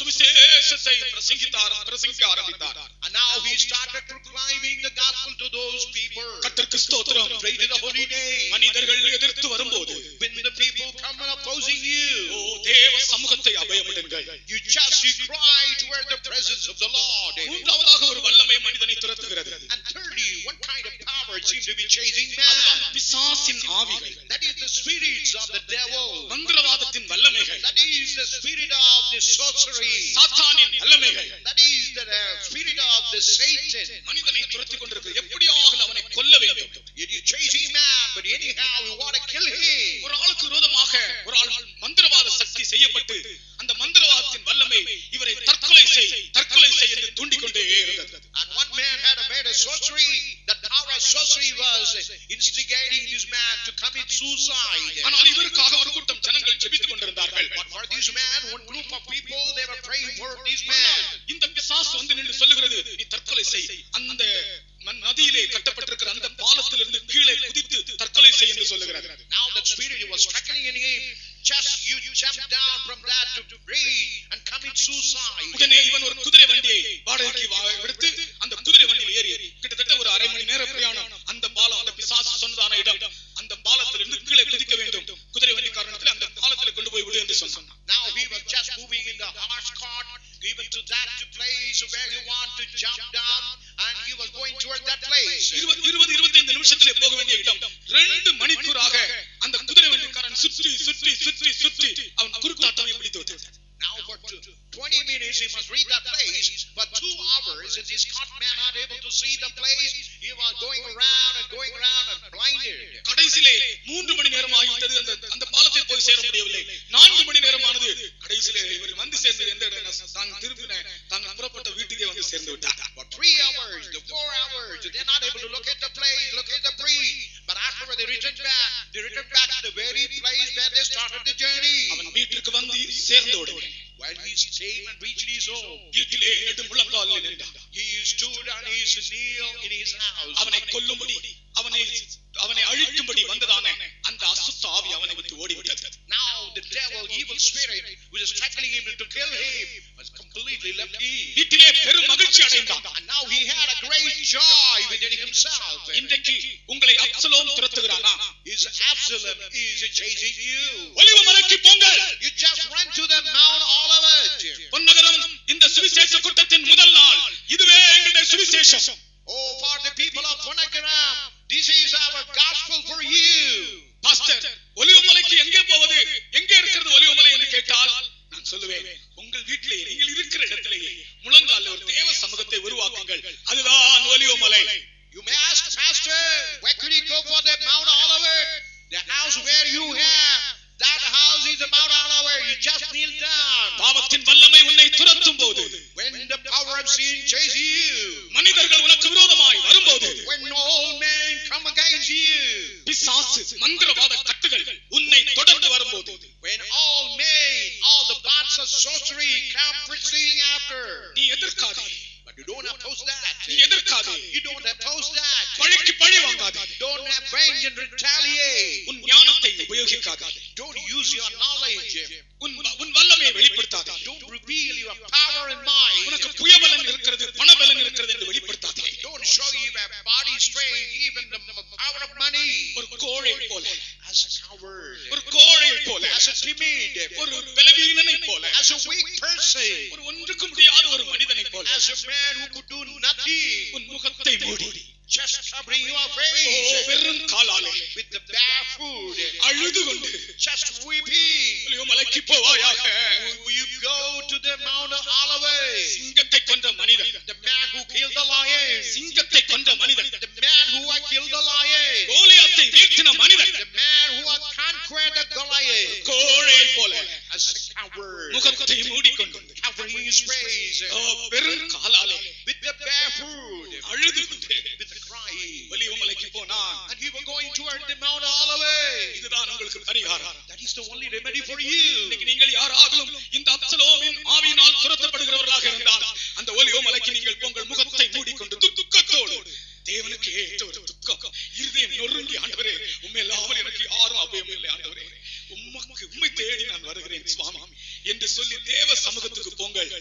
சுவிசேஷத்தை பிரசங்கித்தார் பிரசங்கிக்க ஆரம்பித்தார். And now he started proclaiming the gospel to those people. கர்த்தருக்கு ஸ்தோத்திரம். Praise the holy name. மனிதர்கள் எதிர்த்து வரும்போது, when the people come opposing you, ஓ தேவ சமூகத்தை அபயமிடுங்கள். you just you cry toward the presence of the Lord. மூன்றாவதாக ஒரு வல்லமை மனிதனை துரத்துகிறது. And thirdly, what kind of power seems to be chasing man? பிசாசின் ஆவிகள். That is the spirits of the devil. மந்திரவாதத்தின் வல்லமைகள். That is the spirit of the sorcery. சாத்தானின் வல்லமைகள். That is the uh, spirit of the Satan. மனிதனை துரத்திக் கொண்டிருக்கிறது. எப்படியாக அவனை கொல்ல வேண்டும். It is chasing man, but anyhow we want to kill him. ஒரு ஆளுக்கு விரோதமாக ஒரு ஆள் மந்திரவாத சக்தி செய்யப்பட்டு அந்த மந்திரவாதத்தின் வல்லமை இவரை தற்கொலை செய் தற்கொலை செய் என்று தூண்டிக்கொண்டே இருந்தது. And one man had made a sorcery. The power of sorcery was instigating this man to commit suicide. ஆனால் இவருக்காக ஒரு கூட்டம் ஜனங்கள் ஜெபித்துக் கொண்டிருந்தார்கள். But for this man, one group of people, they were praying for this man. இந்த பிசாசு வந்து நின்று சொல்லுகிறது, நீ தற்கொலை செய், அந்த நதியிலே கட்டப்பட்டிருக்கிற அந்த பாலத்திலிருந்து கீழே குதித்து தற்கொலை செய் என்று சொல்லுகிறது. Now that spirit was struggling in him, just you jump down from that to breathe and commit suicide. உடனே இவன் ஒரு குதிரை வண்டியை வாடகைக்கு எடுத்து அந்த குதிரை வண்டியில் ஏறி கிட்டத்தட்ட ஒரு அரை மணி நேர பிரயாணம் அந்த பாலம், அந்த பிசாசு சொன்னதான இடம், அந்த பாலத்திலிருந்து கீழே குதிக்க வேண்டும். குதிரை வண்டி காரணத்தில் அந்த பாலத்தில் கொண்டு போய் விடு என்று சொன்னான். Now he was just moving in the horse cart even to that place where he wanted to jump down, and he was going toward that place. இருபது இருபது இருபத்தைந்து நிமிஷத்திலே போக வேண்டிய இடம் ரெண்டு மணிக்கூறாக அந்த குதிரை வண்டிக்காரன் சுற்றி சுற்றி சுற்றி சுற்றி அவன் குறுக்காட்டமே பிடித்து விட்டான். Now for twenty minutes he must reach that place, but two hours and this cart man not able to see the place. He was going around and going around and blinded. கடைசிலே மூன்று மணி நேரம் ஆகிவிட்டது. அந்த அந்த பாலத்தை போய் சேர முடியவில்லை. நான்கு மணி நேரமானது. கடைசிலே இவர் வந்து சேர்ந்து எந்த இடம் தாங்க திருப்பின தாங்க புறப்பட்ட வீட்டுக்கே வந்து சேர்ந்து விட்டார். For three hours, the four hours, they're not able to locate the place, locate the breeze. But after they returned back, they returned back to the very place where they started the journey. அவன் வீட்டுக்கு வந்து சேர்ந்தோடு while he came and reached his home, வீட்டிலே நெடு முழங்காலில் நின்றான். he stood on his knee in his house. அவனை கொல்லும்படி, அவனை அவனை அழிக்கும்படி வந்ததான அந்த அசுத்த ஆவி அவனை விட்டு ஓடிவிட்டது. Now the devil, evil spirit, which was tackling him to kill him, was completely left him. வீட்டிலே பெரும் மகிழ்ச்சி அடைந்தான். And now he had a great joy within himself. இன்றைக்கு உங்களை அப்சலோம் துரத்துகிறானா? Is Absalom is chasing you? ஒலிவ மலைக்கு போங்கள். You just run to the Mount Olivet. Ponnagaram இந்த சுவிசேஷ கூட்டத்தின் முதல் நாள். இதுவே எங்களுடைய சுவிசேஷம். Oh, for the people of Ponagaram, this is our gospel for you. Pastor, ஒலிவமலைக்கு எங்கே போவது, எங்கே இருக்கிறது ஒலிவமலை என்று கேட்டால் நான் சொல்லுவேன், உங்கள் வீட்டிலே நீங்கள் இருக்கிற இடத்திலேயே முழங்காலில் ஒரு தேவ சமூகத்தை உருவாக்குங்கள். அதுதான் ஒலிவமலை. You may ask, Pastor, where could you go for the Mount Olivet? The house where you have, that house is the Mount Olivet. You just kneel down. பாவத்தின் வல்லமை உன்னை துரத்தும் போது, when the power of sin chases you, மனிதர்கள் உனக்கு விரோதமாய் வரும்போது, when all men come against you, பிசாசு மந்திரவாத கட்டுகள் உன்னை தொடர்ந்து வரும்போது, when all men, all the bands of sorcery come pursuing after, நீ எதிர்க்காதே. but you don't oppose that. நீ எதிர்க்காதே. You don't oppose that. பழிக்கு பழி வாங்காதே. Don't avenge and retaliate. உன் ஞானத்தை உபயோகிக்காதே. Don't use your knowledge. உன் உன் வல்லமையை வெளிப்படுத்தாதே. Don't reveal your power and might. உனக்கு புயபலன் இருக்கிறது, பணபலன் இருக்கிறது என்று வெளிப்படுத்தாதே. Don't show you a body strength, even the power of money. ஒரு கோழை போல, as a coward, ஒரு கோழை போல, as a timid, ஒரு பலவீனனை போல, as a weak person, ஒரு ஒன்றுக்கு முடியாத ஒரு மனிதனை போல, as a man who could do nothing, உன் முகத்தை மூடி, just covering your face, வெறும் காலாலே, with the barefoot, அழுது கொண்டு, just weeping, ஒலிவமலைக்கு போவாயாக. will you go to the Mount of Olivet? சிங்கத்தை கொன்ற மனிதன், The man who killed the lion, சிங்கத்தை கொன்ற மனிதன், the man who had killed the lion, கோலியாத்தை வீழ்த்தின மனிதன், the man who had conquered the Goliath, கோழை போல, as a coward, முகத்தை மூடிக்கொண்டு, covering his face, வெறும் காலாலே, with the barefoot, அழுது கொண்டு, with the crying, ஒலிவமலைக்கு போனான். and he was going toward the Mount Olivet. இதுதான் உங்களுக்கு பரிகாரம். That is the only remedy for you. இன்னைக்கு நீங்கள் யாராகிலும் இந்த அப்சலோமின் ஆவியினால் துரத்தப்படுகிறவர்களாக இருந்தால் அந்த ஒலிவமலைக்கு நீங்கள் உங்கள் முகத்தை மூடிக்கொண்டு துக்கத்தோடு, தேவனுக்கு ஏற்ற ஒரு துக்கம், இருதயம் நொறுங்கி, ஆண்டவரே உம்மை இல்லாமல் எனக்கு யாரும் அபயம் இல்லை, ஆண்டவரே உம்மைக்கு உம்மை தேடி நான் வருகிறேன் சுவாமி என்று சொல்லி தேவ சமூகத்துக்கு போங்கள்.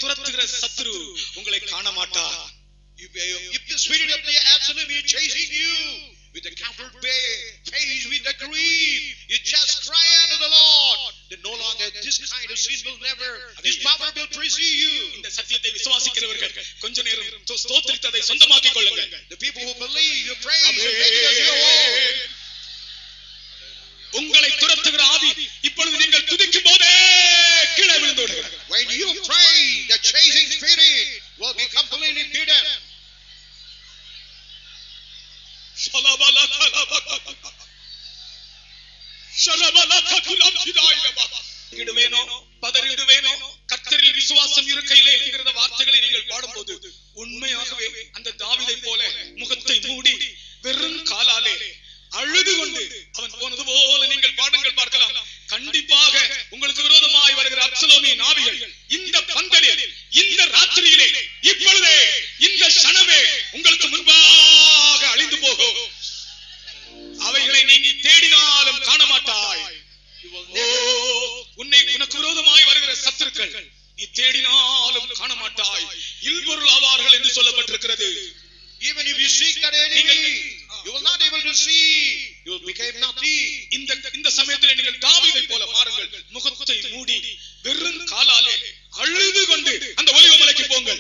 துரத்துகிற சத்துரு உங்களை காண மாட்டார். If, if the spirit of the Absalom is chasing you with the covered face, with the grief, you just cry unto the Lord. Then no longer this kind of sin will never, this power will precede you. இந்த சத்தியத்தை விசுவாசிக்கிறவர்கள் கொஞ்ச நேரம் ஸ்தோத்திரித்ததை சொந்தமாக்கிக் கொள்ளுங்கள். The people who believe, you praise, you make it as your own. உங்களை துரத்துகிற ஆவி இப்பொழுது நீங்கள் துதிக்கும் போதே கீழே விழுந்து விடுகிறது. When you pray, the chasing spirit will be completely beaten. இடுவேனோ பதறிடுவேனோ கர்த்தரில் விசுவாசம் இருக்கையிலே என்கிற வார்த்தைகளை நீங்கள் பாடும்போது உண்மையாகவே அந்த தாவீதை போல முகத்தை மூடி வெறும் காலாலே அழுது கொண்டு அவன் போனது போல நீங்கள் பாடுங்கள் பார்க்கலாம். கண்டிப்பாக உங்களுக்கு விரோதமாய் வருகிற அப்சலோமின் ஆவிகள் இந்த பந்தலில் இந்த ராத்திரியிலே இப்பொழுதே இந்த க்ஷணமே உங்களுக்கு முன்பாக அழிந்து போகும். அவைகளை நீ தேடினாலும் காண மாட்டாய். உன்னை உனக்கு விரோதமாய் வருகிற சத்துருக்கள் நீ தேடினாலும் காண மாட்டாய். இல்பொருள் ஆவார்கள் என்று சொல்லப்பட்டிருக்கிறது. Even if you seek that enemy, you will not able to see. You will become nothing. இந்த இந்த சமயத்தில் நீங்கள் தாவீதை போல மாறுங்கள். முகத்தை மூடி வெறும் காலாலே அழுது கொண்டு அந்த ஒலிவமலைக்கு போங்கள்.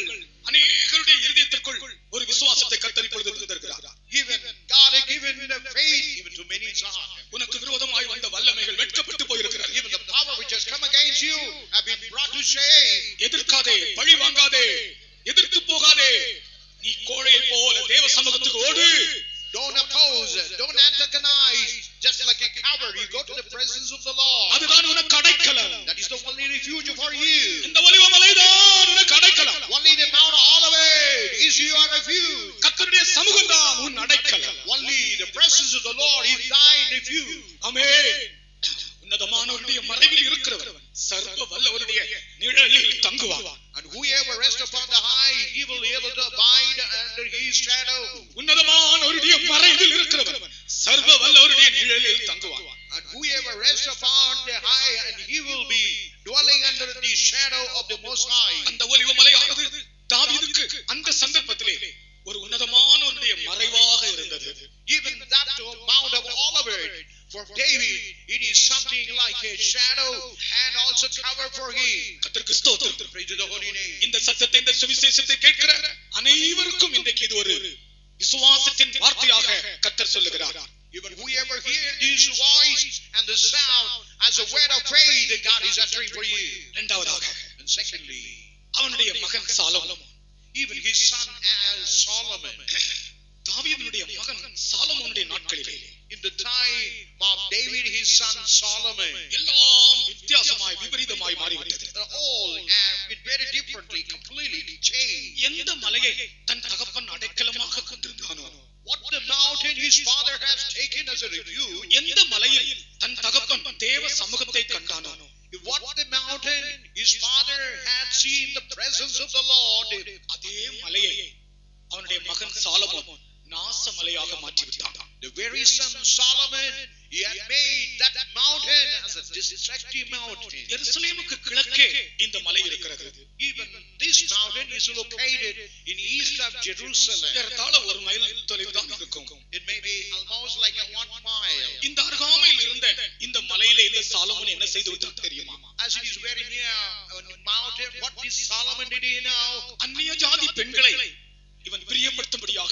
அநேகருடைய இருதயத்திற்குள் ஒரு விசுவாசத்தை கர்த்தர் இப்பொழுது தந்திருக்கிறார். Even God has given the faith even to many souls. உனக்கு விரோதமாய் வந்த வல்லமைகள் வெட்கப்பட்டு போயிருக்கிறது. Even the power which has come against you have been brought to shame. எதிர்க்காதே, பழி வாங்காதே, எதிர்த்து போகாதே. நீ கோழையை போல தேவ சமூகத்துக்கு ஓடு. Don't oppose, don't antagonize. Just like a coward, you go to the presence of the Lord. அதுதான் உனக்கு அடைக்கலம். That is the only refuge for you. இந்த ஒலிவமலை தான் உனக்கு அடைக்கலம். Only the Mount of Olivet is your refuge. கர்த்தருடைய சமூகம் தான் உன் அடைக்கலம். Only the presence of the Lord is thine refuge. ஆமென். உன்னதமானவருடைய மறைவில் இருக்கிறவர் சர்வ வல்லவருடைய நிழலில் தங்குவார். And whoever rests upon the high, he will be able to abide under his shadow. உன்னதமானவருடைய மறைவில் இருக்கிறவர் சர்வ வல்லவருடைய நிழலில் தங்குவார். And whoever rests upon the high, and he will be dwelling under the shadow of the Most High. அந்த ஒலிவமலையானது தாவீதுக்கு அந்த சந்தர்ப்பத்திலே ஒரு உன்னதமானவருடைய மறைவாக இருந்தது. Even that Mount of Olivet for David, it is something like a shadow and also cover for him. கர்த்தருக்கு ஸ்தோத்திரம். Praise the holy name. இந்த சத்தத்தை இந்த சுவிசேஷத்தை கேட்கிற அனைவருக்கும் இன்றைக்கு இது ஒரு விசுவாசத்தின் வார்த்தையாக கர்த்தர் சொல்லுகிறார். Even whoever hear this voice and the sound as a word of faith that God is uttering for you. இரண்டாவதாக, And secondly, அவனுடைய மகன் Solomon, even his son as Solomon. தாவீதுடைய மகன் சாலமோனுடைய நாட்களிலே In the time of David, his son Solomon, எல்லாம் வித்தியாசமாய் விபரீதமாய் மாறிவிட்டது. all have been very differently, completely changed. எந்த மலையை தன் தகப்பன் அடைக்கலமாக கொண்டிருந்தானோ, What the mountain his father has taken as a refuge, எந்த மலையில் தன் தகப்பன் தேவ சமூகத்தை கண்டானோ, what the mountain his father had seen the presence of the Lord, அதே மலையை அவனுடைய மகன் சாலமோன் நாசமலையாக மாற்றிவிட்டான். the very son Solomon, he had made that mountain as a destructive mountain. எருசலேமுக்கு கிழக்கே இந்த மலை இருக்கிறது. Even this mountain is located in east of Jerusalem. ஏறத்தாழ ஒரு மைல் தொலைவுதான் இருக்கும். It may be almost like a one mile. இந்த அருகாமையில் இருந்த இந்த மலையிலே இந்த சாலமோன் என்ன செய்து விட்டான் தெரியுமா? As it is very near a mountain, what did Solomon did he know? அந்நிய ஜாதி பெண்களை இவன் பிரியப்படுத்தும்படியாக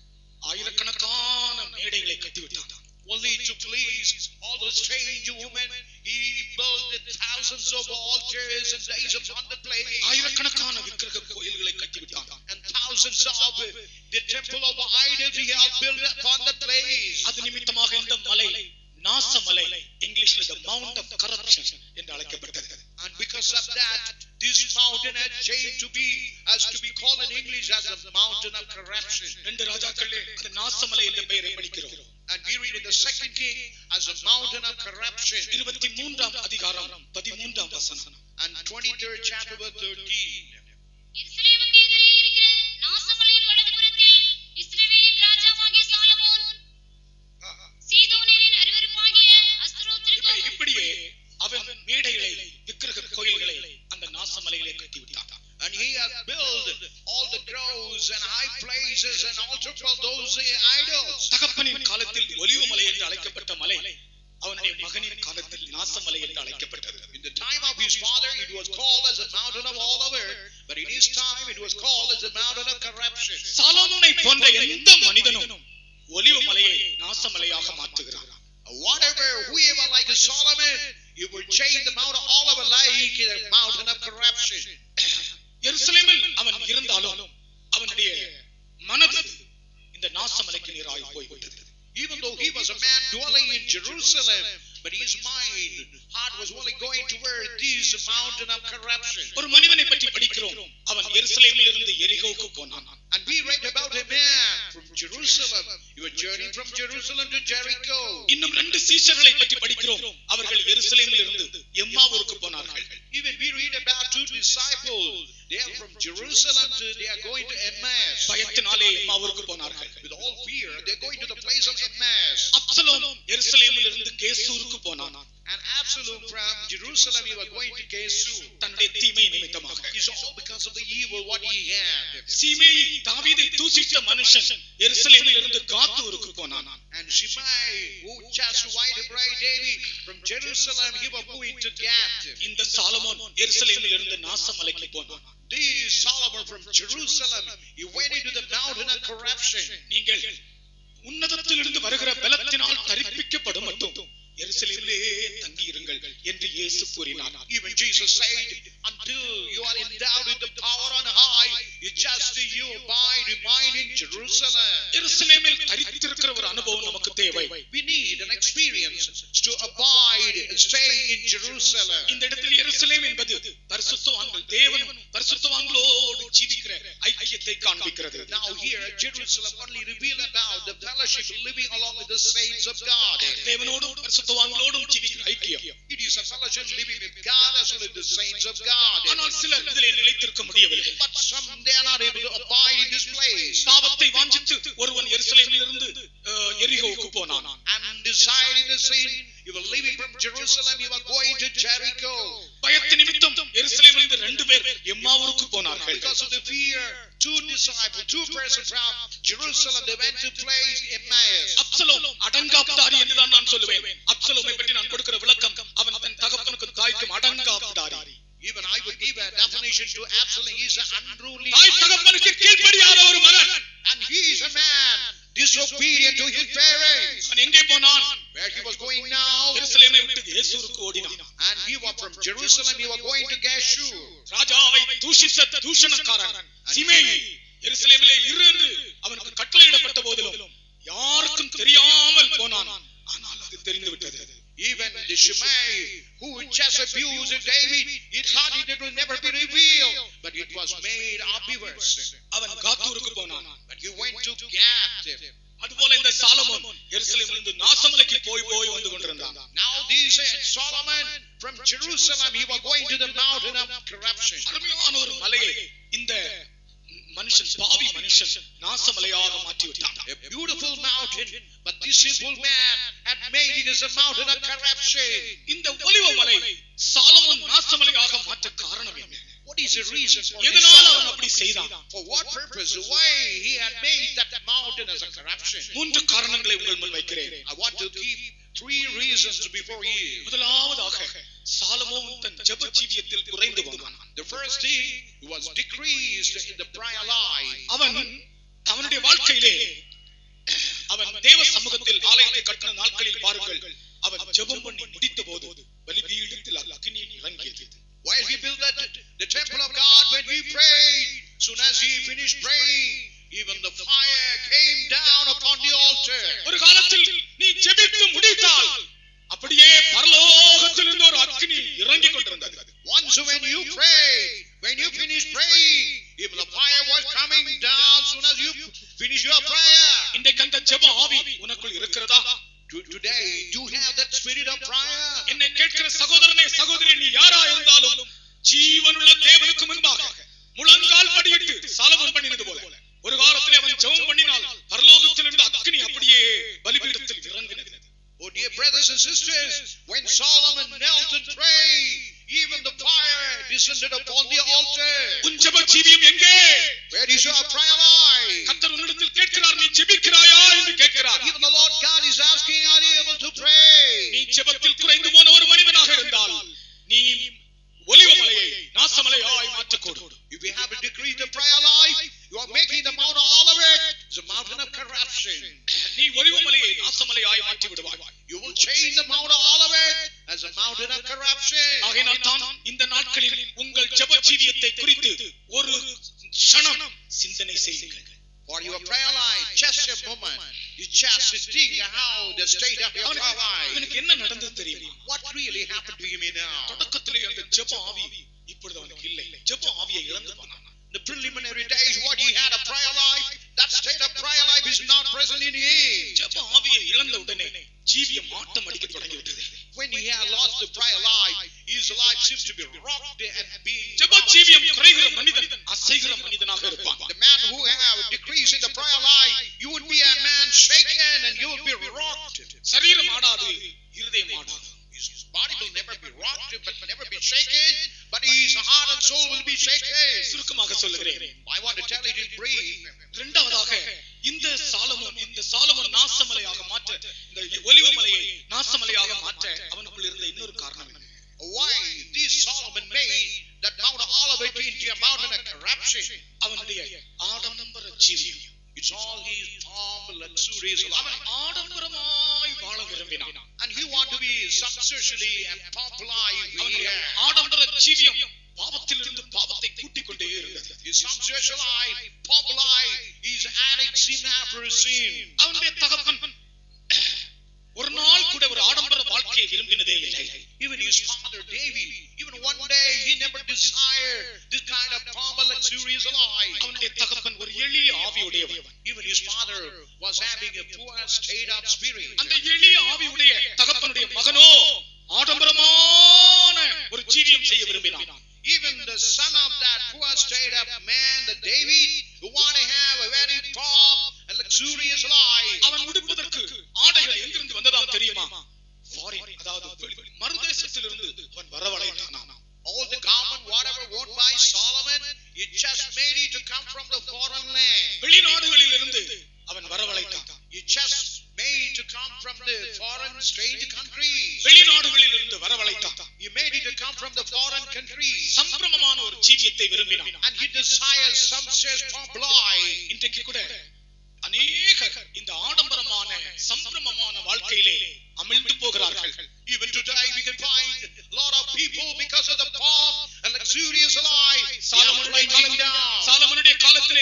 ஆயிரக்கணக்கான மேடைகளை கட்டிவிட்டான். Only to please all the strange women, he built thousands of altars and days upon the place. ஆயிரக்கணக்கான விக்கிரக கோயில்களை கட்டிவிட்டான். And thousands of the temple of idols he had built upon the place. அது நிமித்தமாக இந்த மலை நாசமலை, இங்கிலீஷ்ல the mount of corruption என்று அழைக்கப்பட்டது. And because of that, this mountain had changed to be, as to be called in English as a mountain of corruption. ரெண்டு ராஜாக்களே அந்த நாசமலை என்ற பெயரை படிக்கிறோம். And we read in the second king as a mountain of corruption. இருபத்தி மூன்றாம் அதிகாரம் பதிமூன்றாம் வசனம். And twenty-third chapter verse thirteen. எருசலேமுக்கு எதிரே இருக்கிற நாசமலையின் வடதுபுறத்தில் இஸ்ரவேலின் ராஜாவாகிய சாலமோன் சீதோனியரின் அருவருப்பாகிய அஸ்தரோத்திற்கும் இப்படியே அவன் மேடைகளை விக்கிரக கோயில்களை அந்த நாசமலையிலே கட்டிவிட்டான். he has built all the groves and high places and altar for those idols. தகப்பனின் காலத்தில் ஒலிவ மலை என்று அழைக்கப்பட்ட மலை அவனுடைய மகனின் காலத்தில் நாசமலை என்று அழைக்கப்பட்டது. In the time of his father it was called as a mountain of olive, but in his time it was called as a mountain of corruption. சாலோமோனை போன்ற எந்த மனிதனும் ஒலிவ மலையை நாசமலையாக மாற்றுகிறார். Whatever, whoever like Solomon, you will change the Mount of Olive like a mountain of corruption. எருசலேமில் அவன் இருந்தாலும் அவனுடைய மனது இந்த நாசமலைக்கு நேராக போய்விட்டது. Even though he was a man dwelling in Jerusalem, but his mind, heart was only going toward this mountain of corruption. ஒரு மனிதனை பற்றி படிக்கிறோம். அவன் எருசலேமில் இருந்து எரிகோவுக்கு போனான். And we read about a man from Jerusalem. He was journeying from Jerusalem to Jericho. இன்னும் ரெண்டு சீஷர்களை பற்றி படிக்கிறோம். அவர்கள் எருசலேமில் இருந்து எம்மாவூருக்கு போனார்கள். Even we read about two disciples. They are from Jerusalem to they are going to Emmaus. பயத்தினாலே எம்மாவூருக்கு போனார்கள். With all fear, they are going to the place of Emmaus. Absalom எருசலேமில் இருந்து கேசூருக்கு போனான். And Absalom from Jerusalem he was going to Geshur. தன்னுடைய தீமை நிமித்தமாக. It's all because of the evil what he had. சீமேயி தாவீதை தூசித்த மனுஷன் எருசலேமில் இருந்து காத்தூருக்கு போனான். And Shimei who just white bride David from Jerusalem he was moving to Gath. இந்த Solomon எருசலேமில் இருந்து நாசமலைக்கு போனான். This Solomon from Jerusalem he went into the mountain of corruption. நீங்கள் உன்னதத்திலிருந்து வருகிற பலத்தினால் தரிப்பிக்கப்படும் மட்டும் எருசலேமிலே தங்கி இருங்கள் என்று இயேசு கூறினார். Even Jesus said, until you are endowed with the power on high, you just you abide, remain in Jerusalem. எருசலேமில் தரித்திருக்கிற ஒரு அனுபவம் நமக்கு தேவை. We need an experience to abide and stay in Jerusalem. இந்த இடத்தில் எருசலேம் என்பது பரிசுத்தவான்கள் தேவனும் பரிசுத்தவான்களோடு ஜீவிக்கிற ஐக்கியத்தை காண்பிக்கிறது. Now here Jerusalem only reveal about the fellowship living along with the saints of God. தேவனோடும் பரிசுத்தவான்களோடும் ஜீவிக்கிற ஐக்கியம். It is a fellowship living with God as well as the saints of God. ஆனால் சிலர் இதிலே நிலைத்திருக்க முடியவில்லை. But some they are not able to abide in this place. பாவத்தை வாஞ்சித்து ஒருவன் எருசலேமில் இருந்து எரிகோவுக்கு போனான். And deciding the sin, you were leaving from Jerusalem, you were going to Jericho. பயத்து நிமித்தம் எருசலேமில் இருந்து ரெண்டு பேர் எம்மாவூருக்கு போனார்கள். Because of the fear, two disciples, two persons from Jerusalem, they went to place Emmaus. Absalom அடங்காப்தாரி என்றுதான் நான் சொல்லுவேன். அப்சலோமை பற்றி நான் கொடுக்கிற விளக்கம் அவன் தன் தகப்பனுக்கு தாய்க்கும் அடங்காப்தாரி. Even I would give a definition to Absalom. He is an unruly. தாய் தகப்பனுக்கு கீழ்ப்படியாத ஒரு மகன். And he is a man disobedient to his parents. அவன் எங்கே போனான்? Where he was going now? எருசலேமை விட்டு கேசூருக்கு ஓடினான். And he was from Jerusalem, he was going to Geshur. ராஜாவை தூஷித்த தூஷணக்காரன் சீமேயி எருசலேமிலே இரு என்று அவனுக்கு கட்டளையிடப்பட்ட போதிலும் யாருக்கும் தெரியாமல் போனான். ஆனால் அது தெரிந்து விட்டது. Even the Shimei who just abused David, he thought it would never be revealed, but it was made obvious. அவன் காத்தூருக்கு போனான். But he went to Gath. அதுபோல இந்த சாலமோன் எருசலேமிலிருந்து நாசமலைக்கு போய் போய் வந்து கொண்டிருந்தான். Now this Solomon from Jerusalem he was going to the mountain of corruption. அருமையான ஒரு மலையை இந்த மனுஷன் பாவி மனுஷன் நாசமலையாக மாற்றி விட்டான். A beautiful mountain, but this simple man had made it as a mountain of corruption. இந்த ஒலிவ மலை சாலமோன் நாசமலையாக மாற்ற காரணம் என்ன? What is the reason for this? எதனால் அவன் அப்படி செய்தான்? For what purpose? Why he had made that mountain as a corruption? மூன்று காரணங்களை உங்கள் முன் வைக்கிறேன். I want to keep three reasons before you. முதலாவதாக சாலமோன் தன் ஜெப ஜீவியத்தில் குறைந்து போனான். The first thing was decreased in the prayer life. அவன் அவனுடைய வாழ்க்கையிலே அவன் தேவ சமூகத்தில் ஆலயத்தை கட்டின நாட்களில் பாருங்கள், அவன் ஜெபம் பண்ணி முடித்த போது பலிபீடத்தில் அக்கினி இறங்கியது. While he built that, the temple of God, when he prayed, soon as he finished praying, even the fire came down upon the altar. ஒரு காலத்தில் நீ ஜெபித்து முடித்தால் அப்படியே பரலோகத்திலிருந்து ஒரு அக்கினி இறங்கி கொண்டிருந்தது. Once when you prayed, when you finished praying, even the fire was coming down soon as you finish your prayer. இன்றைக்கு அந்த ஜெப ஆவி உனக்குள் இருக்கிறதா? Today, do you have that spirit of prayer? என்னை கேட்கிற சகோதரனே சகோதரி, நீ யாரா இருந்தாலும் ஜீவனுள்ள தேவனுக்கு முன்பாக முழங்கால் படியிட்டு சாலமோன் பண்ணினது போல ஒரு காலத்தில் அவன் ஜெபம் பண்ணினால் பரலோகத்திலிருந்து அக்கினி அப்படியே பலிபீடத்தில் இறங்கினது. Oh dear brothers and sisters, when Solomon knelt and prayed, even the fire descended presented upon the altar. உன் ஜெப ஜீவியம் எங்கே? Where is your prayer life? கர்த்தர் உன்னிடத்தில் கேட்கிறார், நீ ஜெபிக்கிறாயா என்று கேட்கிறார். Even the Lord God is asking, are you able to pray? நீ ஜெபத்தில் குறைந்து போன ஒரு மனிதனாக இருந்தால் நீ ஒலிவமலையை நாசமலையாய் மாற்றக்கூடும். If you have a decreased prayer life, you are making the Mount of Olivet as a mountain of corruption. நீ ஒலிவமலையை நாசமலையாய் மாற்றி விடுவாய். You will change the Mount of Olivet as a mountain of corruption. ஆகையால் தான் இந்த நாட்களில் உங்கள் ஜெப ஜீவியத்தை குறித்து ஒரு க்ஷணம் சிந்தனை செய்யுங்கள். For your prayer life, just a moment, you just think how the state of your prayer life. எனக்கு என்ன நடந்தது தெரியுமா? What really happened to you now? தொடக்கத்திலே அந்த ஜெப ஆவி இப்பொழுது அவனுக்கு இல்லை. ஜெப ஆவியை இழந்து போனான். The preliminary days, what he had a prayer life, that state of prayer life is not present in him. ஜெப ஆவியை இழந்த உடனே ஜீவியம் ஆட்டம் அடிக்க தொடங்கிவிட்டது. When he had lost the prayer life, his life seems to be rocked and being. ஜெப ஜீவியம் குறைகிற மனிதன் அசைகிற மனிதனாக இருப்பான். The man who have decreased in the prayer life, you would be a man shaken and you would be rocked. சரீரம் ஆடாது, இருதயம் ஆடாது. His body will never be rocked, but never be shaken, but his heart and soul will be shaken. சுருக்கமாக சொல்லுகிறேன். I want to tell it in brief. இரண்டாவதாக இந்த Solomon இந்த Solomon நாசமலையாக மாற்ற இந்த ஒலிவமலையை நாசமலையாக மாற்ற அவனுக்குள் இருந்த இன்னொரு காரணம் என்ன? Why this Solomon made that Mount of Olivet into a mountain of corruption? அவனுடைய ஆடம்பர ஜீவியம். It's all his palm luxurious life. ஆடம்பரமாய் வாழ விரும்பினான். And he want to be sumptuously and pomp life. ஆடம்பர ஜீவியம் பாவத்திலிருந்து பாவத்தை கூட்டிக் கொண்டே இருந்தது. His sumptuous life, pomp life, is adding sin after sin. அவனுடைய தகப்பன் ஒரு நாள் கூட ஒரு ஆடம்பர வாழ்க்கையை விரும்பினதே இல்லை. Even his father David, even one day he never desired this kind of pomp and luxurious life. அவனுடைய தகப்பன் ஒரு எளிய ஆவியுடையவன். Even his father was having a poor state of spirit. அந்த எளிய ஆவியுடைய தகப்பனுடைய மகனோ ஆடம்பரமான ஒரு ஜீவியம் செய்ய விரும்பினான். Even the son of that poor state of man, the David, who want to have a very pomp and luxurious life. அவன் உடுப்பதற்கு ஆடைகள் எங்கிருந்து வந்ததாம் தெரியுமா? ஃபாரின், அதாவது மறுதேசத்திலிருந்து அவன் வரவழைத்தானாம். All the garment, whatever worn by Solomon, it just made it to come from the foreign land. வெளிநாடுகளில் இருந்து அவன் வரவழைத்தான். It just made to come from the foreign strange countries. வெளிநாடுகளில் இருந்து வரவழைத்தான். He made it to come from the foreign countries. சம்பிரமமான ஒரு ஜீவியத்தை விரும்பினான். And he desires sumptuous pomp life. இன்றைக்கு கூட அநேகர் இந்த ஆடம்பரமான சம்பிரமமான வாழ்க்கையிலே அமிழ்ந்து போகிறார்கள். Even today we can find a lot of people because of the pomp and luxurious life. சாலமோனுடைய காலத்தில் சாலமோனுடைய காலத்திலே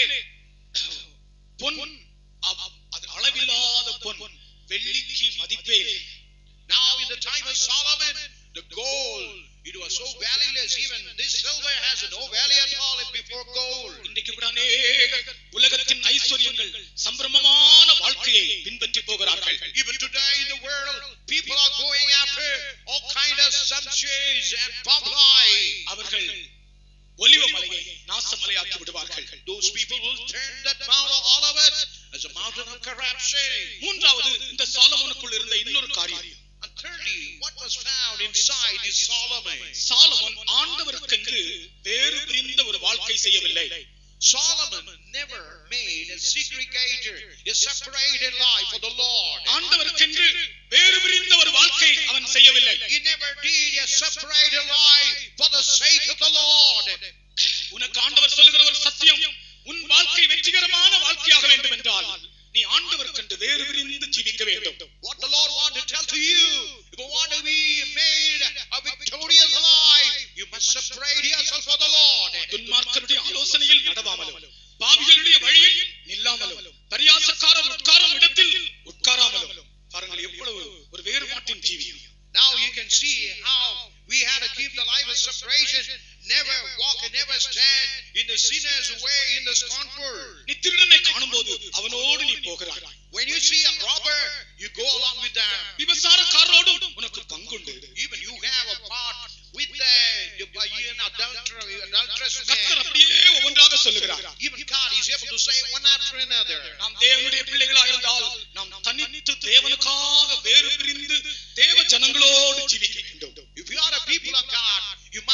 பொன் அது அளவில்லாத பொன், வெள்ளிக்கு மதிப்பே இல்லை. Now in the time of Solomon, the gold, it was so valueless. Even this silver has no value at all before gold. இன்றைக்கு கூட அநேகர் உலகத்தின் ஐஸ்வர்யங்கள் சம்பிரமமான வாழ்க்கையை பின்பற்றி போகிறார்கள். Even today in the world, people are going after all kind of sumptuous and pomp life. அவர்கள் ஒலிவமலையை நாசமலையாக்கி விடுவார்கள். Those people will turn that Mount of Olivet as a mountain of corruption. மூன்றாவது, இந்த சாலமோனுக்குள் இருந்த இன்னொரு காரியம். And thirdly, what was found inside is Solomon. Solomon ஆண்டவருக்கென்று வேறு பிரிந்த ஒரு வாழ்க்கை செய்யவில்லை. Solomon never made a segregated, a separated life for the Lord. ஆண்டவருக்கென்று வேறு பிரிந்த ஒரு வாழ்க்கை அவன் செய்யவில்லை. He never did a separated life for the sake of the Lord. உனக்கு ஆண்டவர் சொல்லுகிற ஒரு சத்தியம், உன் வாழ்க்கை வெற்றிகரமான வாழ்க்கையாக வேண்டும் என்றால் நீ ஆண்டவருக்கென்று வேறு பிரிந்து ஜீவிக்க வேண்டும். What the Lord want to tell to you, if you want to be made a victorious life, you must separate yourself for the Lord. துன்மார்க்கருடைய ஆலோசனையில் நடவாமலும், பாவிகளுடைய வழியில் நில்லாமலும், பரியாசக்காரர் உட்காரும் இடத்தில் உட்காராமலும். பாருங்கள் எவ்வளவு ஒரு வேறுபாட்டின் ஜீவியம். Now you can see how we had to keep the life of separation, never walk and never stand in the sinner's way, in the scornful. நீ திருடனை காணும்போது அவனோடு நீ போகிறாய். When you see a robber, you go along with them. விபசாரக்காரரோடு உனக்கு பங்குண்டு. Even you have a part with the adultery, adulterous man. கர்த்தர் அப்படியே ஒவ்வொன்றாக சொல்லுகிறார். Even God is able to say one after another. நாம் தேவனுடைய பிள்ளைகளாக இருந்தால் நாம் தனித்து தேவனுக்காக வேறு பிரிந்து தேவ ஜனங்களோடு ஜீவிக்க வேண்டும். If you are a people of God, you must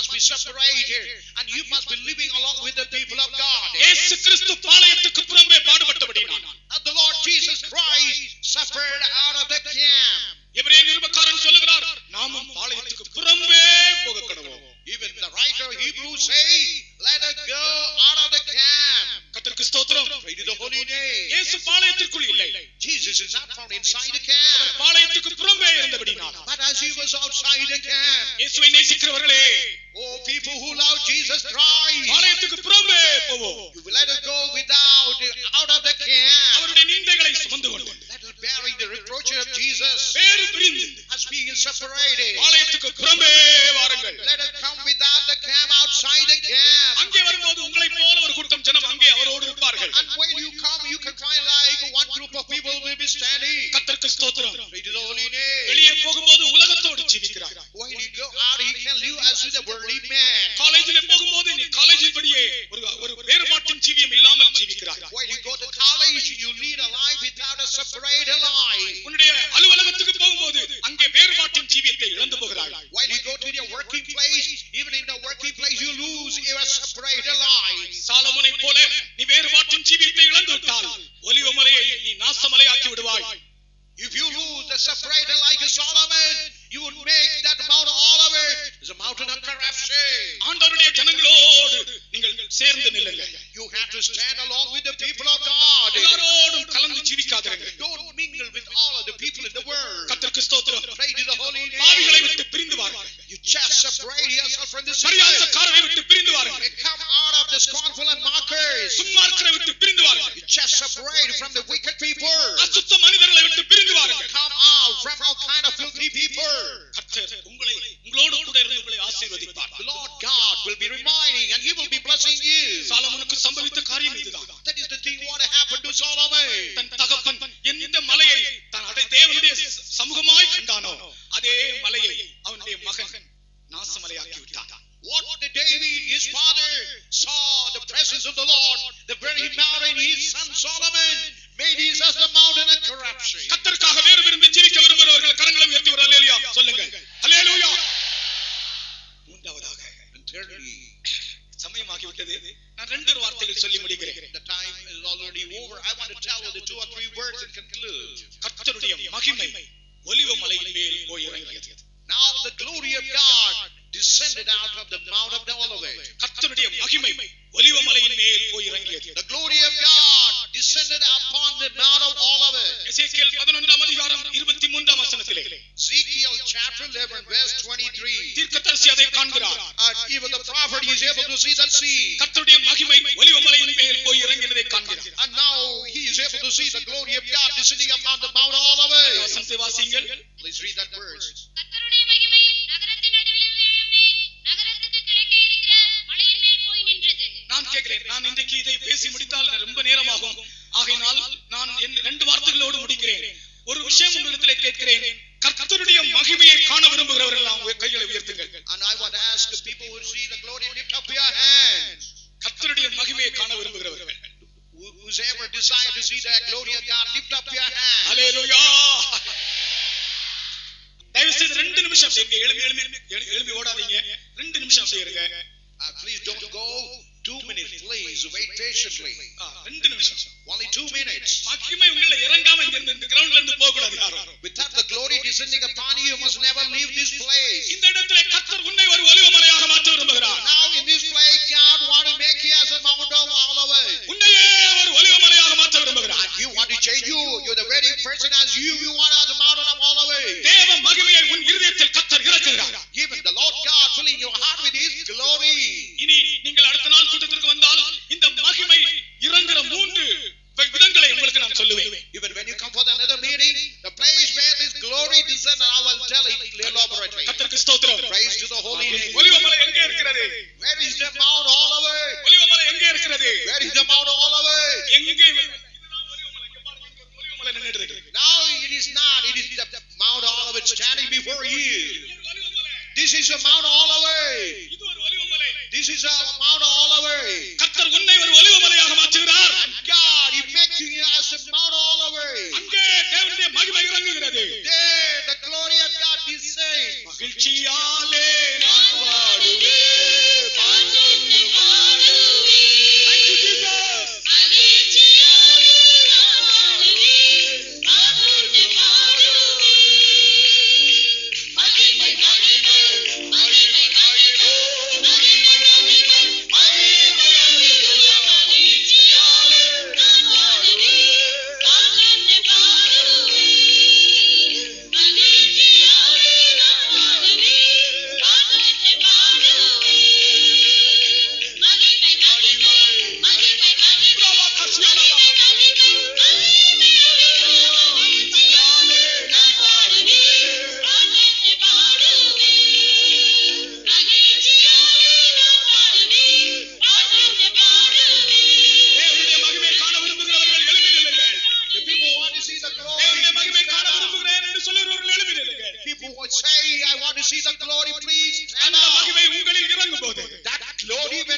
must be separated and you must be living along with the people of God. இயேசு கிறிஸ்து பாளையத்துக்கு புறம்பே பாடுபட்டபடியால் And the Lord Jesus Christ suffered out of the camp. எபிரேய நிருபக்காரன் சொல்லுகிறார், நாமும் பாளையத்துக்கு புறம்பே போக கடவோம். Even the writer of Hebrews say, let us go out of the camp. கர்த்தருக்கு ஸ்தோத்திரம். Pray to the holy name. இயேசு பாளையத்திற்குள் இல்லை. Jesus is not found inside the camp. பாளையத்துக்கு புறம்பே இருந்தபடியால். But as he was outside the camp. இயேசுவை நேசிக்கிறவர்களே, oh people who love Jesus Christ, பாளையத்துக்கு புறம்பே போவோம். you will let us go without out of the camp. அவருடைய நிந்தைகளை சுமந்து கொண்டு let us bearing the reproach of Jesus. வேறு பிரிந்து as being separated. பாளையத்துக்கு புறம்பே வாருங்கள். let us come without the camp, outside the camp. அங்கே வரும்போது உங்களை போல ஒரு கூட்டம் ஜனம் அங்கே அவரோடு இருப்பார்கள். and when you come you can find like one group of people will be standing. கர்த்தருக்கு ஸ்தோத்திரம். Pray to the holy name. வெளியே போகும்போது உலகத்தோடு ஜீவிக்கிறார். when you go out he can live as with a worldly man. காலேஜிலே போகும்போது நீ காலேஜின் படியே ஒரு ஒரு வேறுபாட்டின் ஜீவியம் இல்லாமல் ஜீவிக்கிறாய். when you go to college you lead a life without a separated life. உன்னுடைய அலுவலகத்துக்கு போகும்போது அங்கே வேறுபாட்டின் ஜீவியத்தை இழந்து போகிறாய். when you go to your working place, even in the working place you lose your separated life. சாலமோனை போல நீ வேறுபாட்டின் ஜீவியத்தை இழந்து விட்டால் ஒலிவமலையை நீ நாசமலையாக்கி விடுவாய். if you lose the separated like Solomon, you would make that Mount Oliver is a mountain of corruption. ஆண்டவருடைய ஜனங்களோடு நீங்கள் சேர்ந்து நில்லுங்கள். you have to stand along with the people of God. எல்லாரோடும் கலந்து ஜீவிக்காதீர்கள். don't mingle with all of the people in the world. கர்த்தருக்கு ஸ்தோத்திரம். pray to the holy name. பாவிகளை விட்டு பிரிந்து வாருங்கள். you just separate yourself from the பரியாசக்காரரை விட்டு பிரிந்து வாருங்கள். come out of the scornful and mockers. சும்மார்க்கரை விட்டு பிரிந்து வாருங்கள். you just separate from the wicked people. அசுத்த மனிதர்களை விட்டு பிரிந்து வாருங்கள். come out from all kind of filthy people. கர்த்தர் உங்களை உங்களோடு கூட இருந்து உங்களை ஆசீர்வதிப்பார். the Lord God will be reminding and he will be blessing you. சாலமோனுக்கு சம்பவித்த காரியம் இதுதான். that is the thing what happened to Solomon. தன் தகப்பன் எந்த மலையை தான் அடை தேவனுடைய சமூகமாய் கண்டானோ அதே மலையை அவனுடைய மகன் நாசமலையாக்கி விட்டான். what the David his father saw the presence of the Lord, the very mountain his son Solomon made his as the mountain of corruption. கர்த்தருக்காக வேறு விரும்பி ஜீவிக்க விரும்புகிறவர்கள் கரங்களை உயர்த்தி ஒரு அல்லேலூயா சொல்லுங்கள். அல்லேலூயா. மூன்றாவதாக and thirdly, சமயமாகி விட்டது. நான் ரெண்டு வார்த்தைகள் சொல்லி முடிக்கிறேன். the time is already over. I want to tell you the two or three words and conclude. கர்த்தருடைய மகிமை ஒலிவமலையின் மேல் போய் இறங்கியது. now the glory of God descended out of the Mount of Olivet. கர்த்தருடைய மகிமை ஒலிவமலையின் மேல் போய் இறங்கியது. the glory of God descended upon the Mount of Olivet. எசேக்கியேல் பதினொன்றாம் அதிகாரம் இருபத்தி மூன்றாம் வசனத்திலே Ezekiel chapter eleven verse twenty-three. தீர்க்கதரிசி அதை காண்கிறார். and even the prophet is able to see that scene. கர்த்தருடைய மகிமை ஒலிவமலையின் மேல் போய் இறங்கினதை காண்கிறார். and now he is able to see the glory of God descending upon the Mount Olivet. வசனத்தை வாசியுங்கள். please read that verse. கர்த்தருடைய மகிமை நகரத்தின் நடுவில் எழும்பி நகரத்துக்கு கிழக்கே இருக்கிற மலையின் மேல் போய் நின்றது. நான் கேட்கிறேன், நான் இன்றைக்கு இதை பேசி முடித்தால் ரொம்ப நேரமாகும். ஆகையினால் நான் ரெண்டு வார்த்தைகளோடு முடிக்கிறேன். ஒரு விஷயம் உங்களிடத்திலே கேட்கிறேன். கர்த்தருடைய மகிமையை காண விரும்புகிறவர்கள் அவங்க கைகளை உயர்த்துங்கள். and I want to ask the people who see the glory, lift up your hands. கர்த்தருடைய மகிமையை காண விரும்புகிறவர்கள் who's ever desire to see the glory of God, lift up your hands. அல்லேலூயா. தயவு செய்து ரெண்டு நிமிஷம் அப்படியே எழும்பி எழும்பி எழும்பி ஓடாதீங்க. ரெண்டு நிமிஷம் அப்படியே இருங்க. uh, please don't go. two minutes please, wait patiently. ரெண்டு நிமிஷம், only two minutes. மகிமை உங்களை இறங்காம இங்க இந்த கிரவுண்ட்ல இருந்து போக கூடாது யாரும். without the glory descending upon you, you must never leave this place. இந்த இடத்திலே கர்த்தர் உன்னை ஒரு ஒலிவமலையாக மாற்ற விரும்புகிறார். now in this place God want to make you as a Mount of Olivet. உன்னையே ஒரு ஒலிவமலையாக மாற்ற விரும்புகிறார். you want to change you, you're the very person as you you want as a Mountain of Olivet. தேவ மகிமையை உன் இதயத்தில் கர்த்தர் இறக்குகிறார். even the Lord God filling your heart with his glory. இனி நீங்கள் அடுத்த நாள் கூட்டத்திற்கு வந்தால் இந்த மகிமை இறங்குற மூன்று விதங்களை உங்களுக்கு நான் சொல்லுவேன். even when you come for another meeting, the place where this glory descend, I will tell it elaborately. கர்த்தருக்கு ஸ்தோத்திரம். praise to the holy name. ஒலிவமலை எங்கே இருக்கிறது? where is the Mount Olivet? ஒலிவமலை எங்கே இருக்கிறது? where is the Mount Olivet? எங்கே? இதுதான் ஒலிவமலை. இங்க பாருங்க, ஒலிவமலை நின்னுட்டு இருக்கு. now it is not, it is the Mount Olivet standing before you. this is a Mount Olivet. இது ஒரு ஒலிவமலை. this is a Mount Olivet. கர்த்தர் உன்னை ஒரு ஒலிவமலையாக மாற்றுகிறார். God he making you as a Mount Olivet. அங்கே தேவனுடைய மகிமை இறங்குகிறது. there the glory of God descends. மகிழ்ச்சியாலே நான் பாடுவேன்.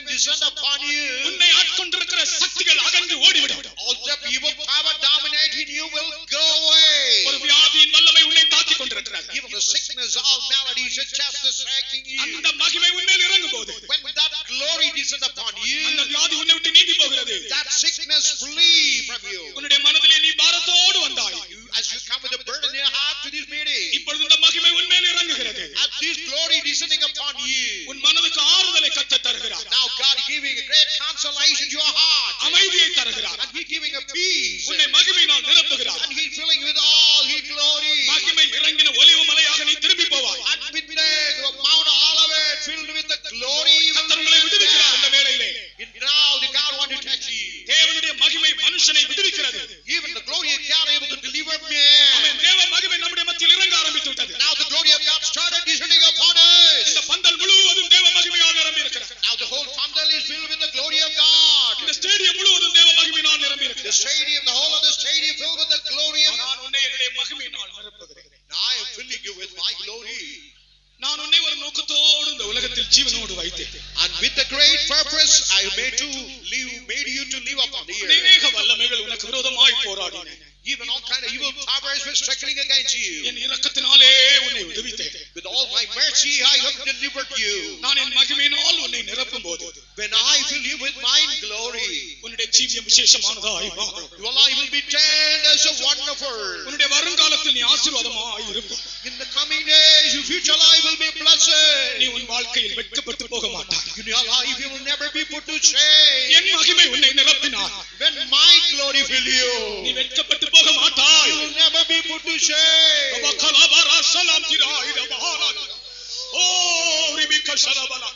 descend upon you, உன்னை ஆட்கொண்டிருக்கிற சக்திகள் அகன்று ஓடிவிடும். all the evil power dominating you will go away. ஒரு வியாதியின் வல்லமை உன்னை தாக்கிக் கொண்டிருக்கிறது. Even the sickness, all maladies and just attacking you. அந்த மகிமை உன்மேல் இறங்கும்போது When that glory descend upon you, அந்த வியாதி உன்னை விட்டு நீங்கி போகிறது. that sickness flee from you. உன்னுடைய மனதிலே நீ பாரத்தோடு வந்தாய். You, as you come with a burden in your heart to this meeting, இப்பொழுது இந்த மகிமை உன்மேல் இறங்குகிறது. as this glory descending upon you, உன் மனதுக்கு ஆறுதலை கர்த்தர் தருகிறார். now God giving a great consolation to your heart, அமைதியை தருகிறார். and He giving a peace, உன்னை மகிமையினால் நிரப்புகிறார். and He filling with all His glory. மகிமை இறங்கின ஒலிவு மலையாக நீ திரும்பி போவாய். And with the Mount Olivet filled with the glory, கர்த்தர் உங்களை விடுவிக்கிறார். இந்த வேளையிலே now the God want to touch you. தேவனுடைய மகிமை மனுஷனை விடுவிக்கிறது. Even the glory of God able to deliver man. ஆமென். தேவ மகிமை நம்முடைய மத்தியில் இறங்க ஆரம்பித்து விட்டது. Now the glory of God started descending upon us. இந்த பந்தல் முழுவதும் தேவ மகிமையால் நிரம்பி இருக்கிறது. Now the whole pandal is filled with the glory of God. இந்த ஸ்டேடியம் முழுவதும் தேவ மகிமையினால் நிரம்பி The இருக்கிறது. stadium, the whole of the stadium filled with the glory of God. நான் உன்னை என்னுடைய மகிமையினால் நிரப்புகிறேன். Now I am filling you with my glory. நான் உன்னை ஒரு நோக்கத்தோடு இந்த உலகத்தில் ஜீவனோடு வைத்தேன். And with the great purpose I made to live, made you to live upon the earth. அநேக வல்லமைகள் உனக்கு விரோதமாய் போராடின. Even all kind of evil powers were struggling against you. என் இரக்கத்தினாலே உன்னை விடுவித்தேன். With all my mercy I have delivered you. நான் என் மகிமையினால் உன்னை நிரப்பும் போது When I fill you with my glory, உன்னுடைய ஜீவியம் விசேஷமானதாய் மாறும். your life will be turned as a wonderful. உன்னுடைய வருங்காலத்தில் நீ ஆசீர்வாதமாய் இருக்கும். In the coming days your future life will be blessed. நீ உன் வாழ்க்கையில் வெட்கப்பட்டு போக மாட்டாய். In your life you will never be put to shame. என் மகிமை உன்னை நிரப்பினார். When my glory fill you, நீ வெட்கப்பட்டு போக மாட்டாய். you will never be put to shame. கபகலபரா சலாம் திராயிர மகாராஜா. ஓ ரிபிக ஷரபலா.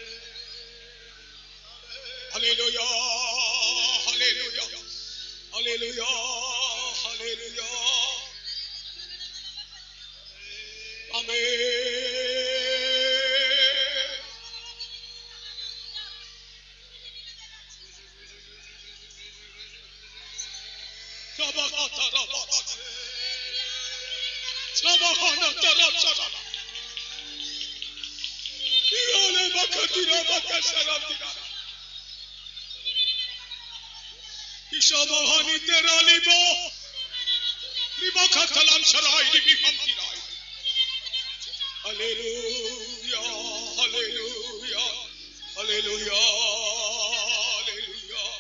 ஹalleluya ஹalleluya ஹalleluya ஹalleluya. ஆமென். Hallelujah, hallelujah, hallelujah, hallelujah.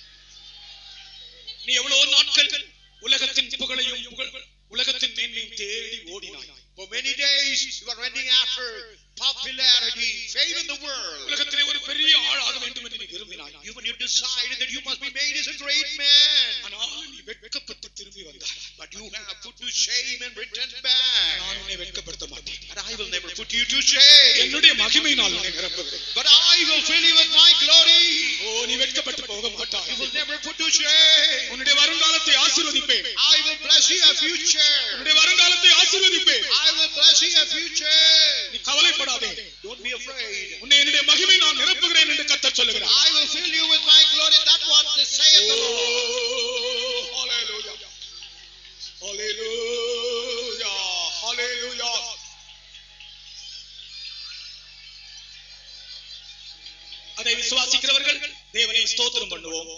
நீ எவ்வளவு நாட்கள் உலகத்தின் புகழையும் புகழ் உலகத்தின் மேன்மையும் தேடி ஓடினாய். For many days you are running after popularity, fame in the world. உலகத்திலே ஒரு பெரிய ஆளாக வேண்டும் என்று நீ விரும்பினாய். Even you decided that you must be made as a great man. ஆனால் நீ வெட்கப்பட்டு திரும்பி வந்தாய். But you have put to shame and returned back. நான் உன்னை வெட்கப்படுத்த மாட்டேன். And I will never put you to shame. என்னுடைய மகிமையினால் உன்னை நிரப்புகிறேன். But I will fill you with my glory. ஓ நீ வெட்கப்பட்டு போக மாட்டாய். You will never put to shame. உன்னுடைய வருங்காலத்தை ஆசீர்வதிப்பேன். I will bless you a future. உன்னுடைய வருங்காலத்தை ஆசீர்வதிப்பேன். I will bless you a future. நீ கவலைப்படாதே. Don't be afraid. உன்னை என்னுடைய மகிமை நான் நிரப்புகிறேன் என்று கர்த்தர் சொல்லுகிறார். I will fill you with my glory. That's what they say of the Lord. Hallelujah. Hallelujah. Hallelujah. அதை விசுவாசிக்கிறவர்கள் தேவனை ஸ்தோத்திரம் பண்ணுவோம்.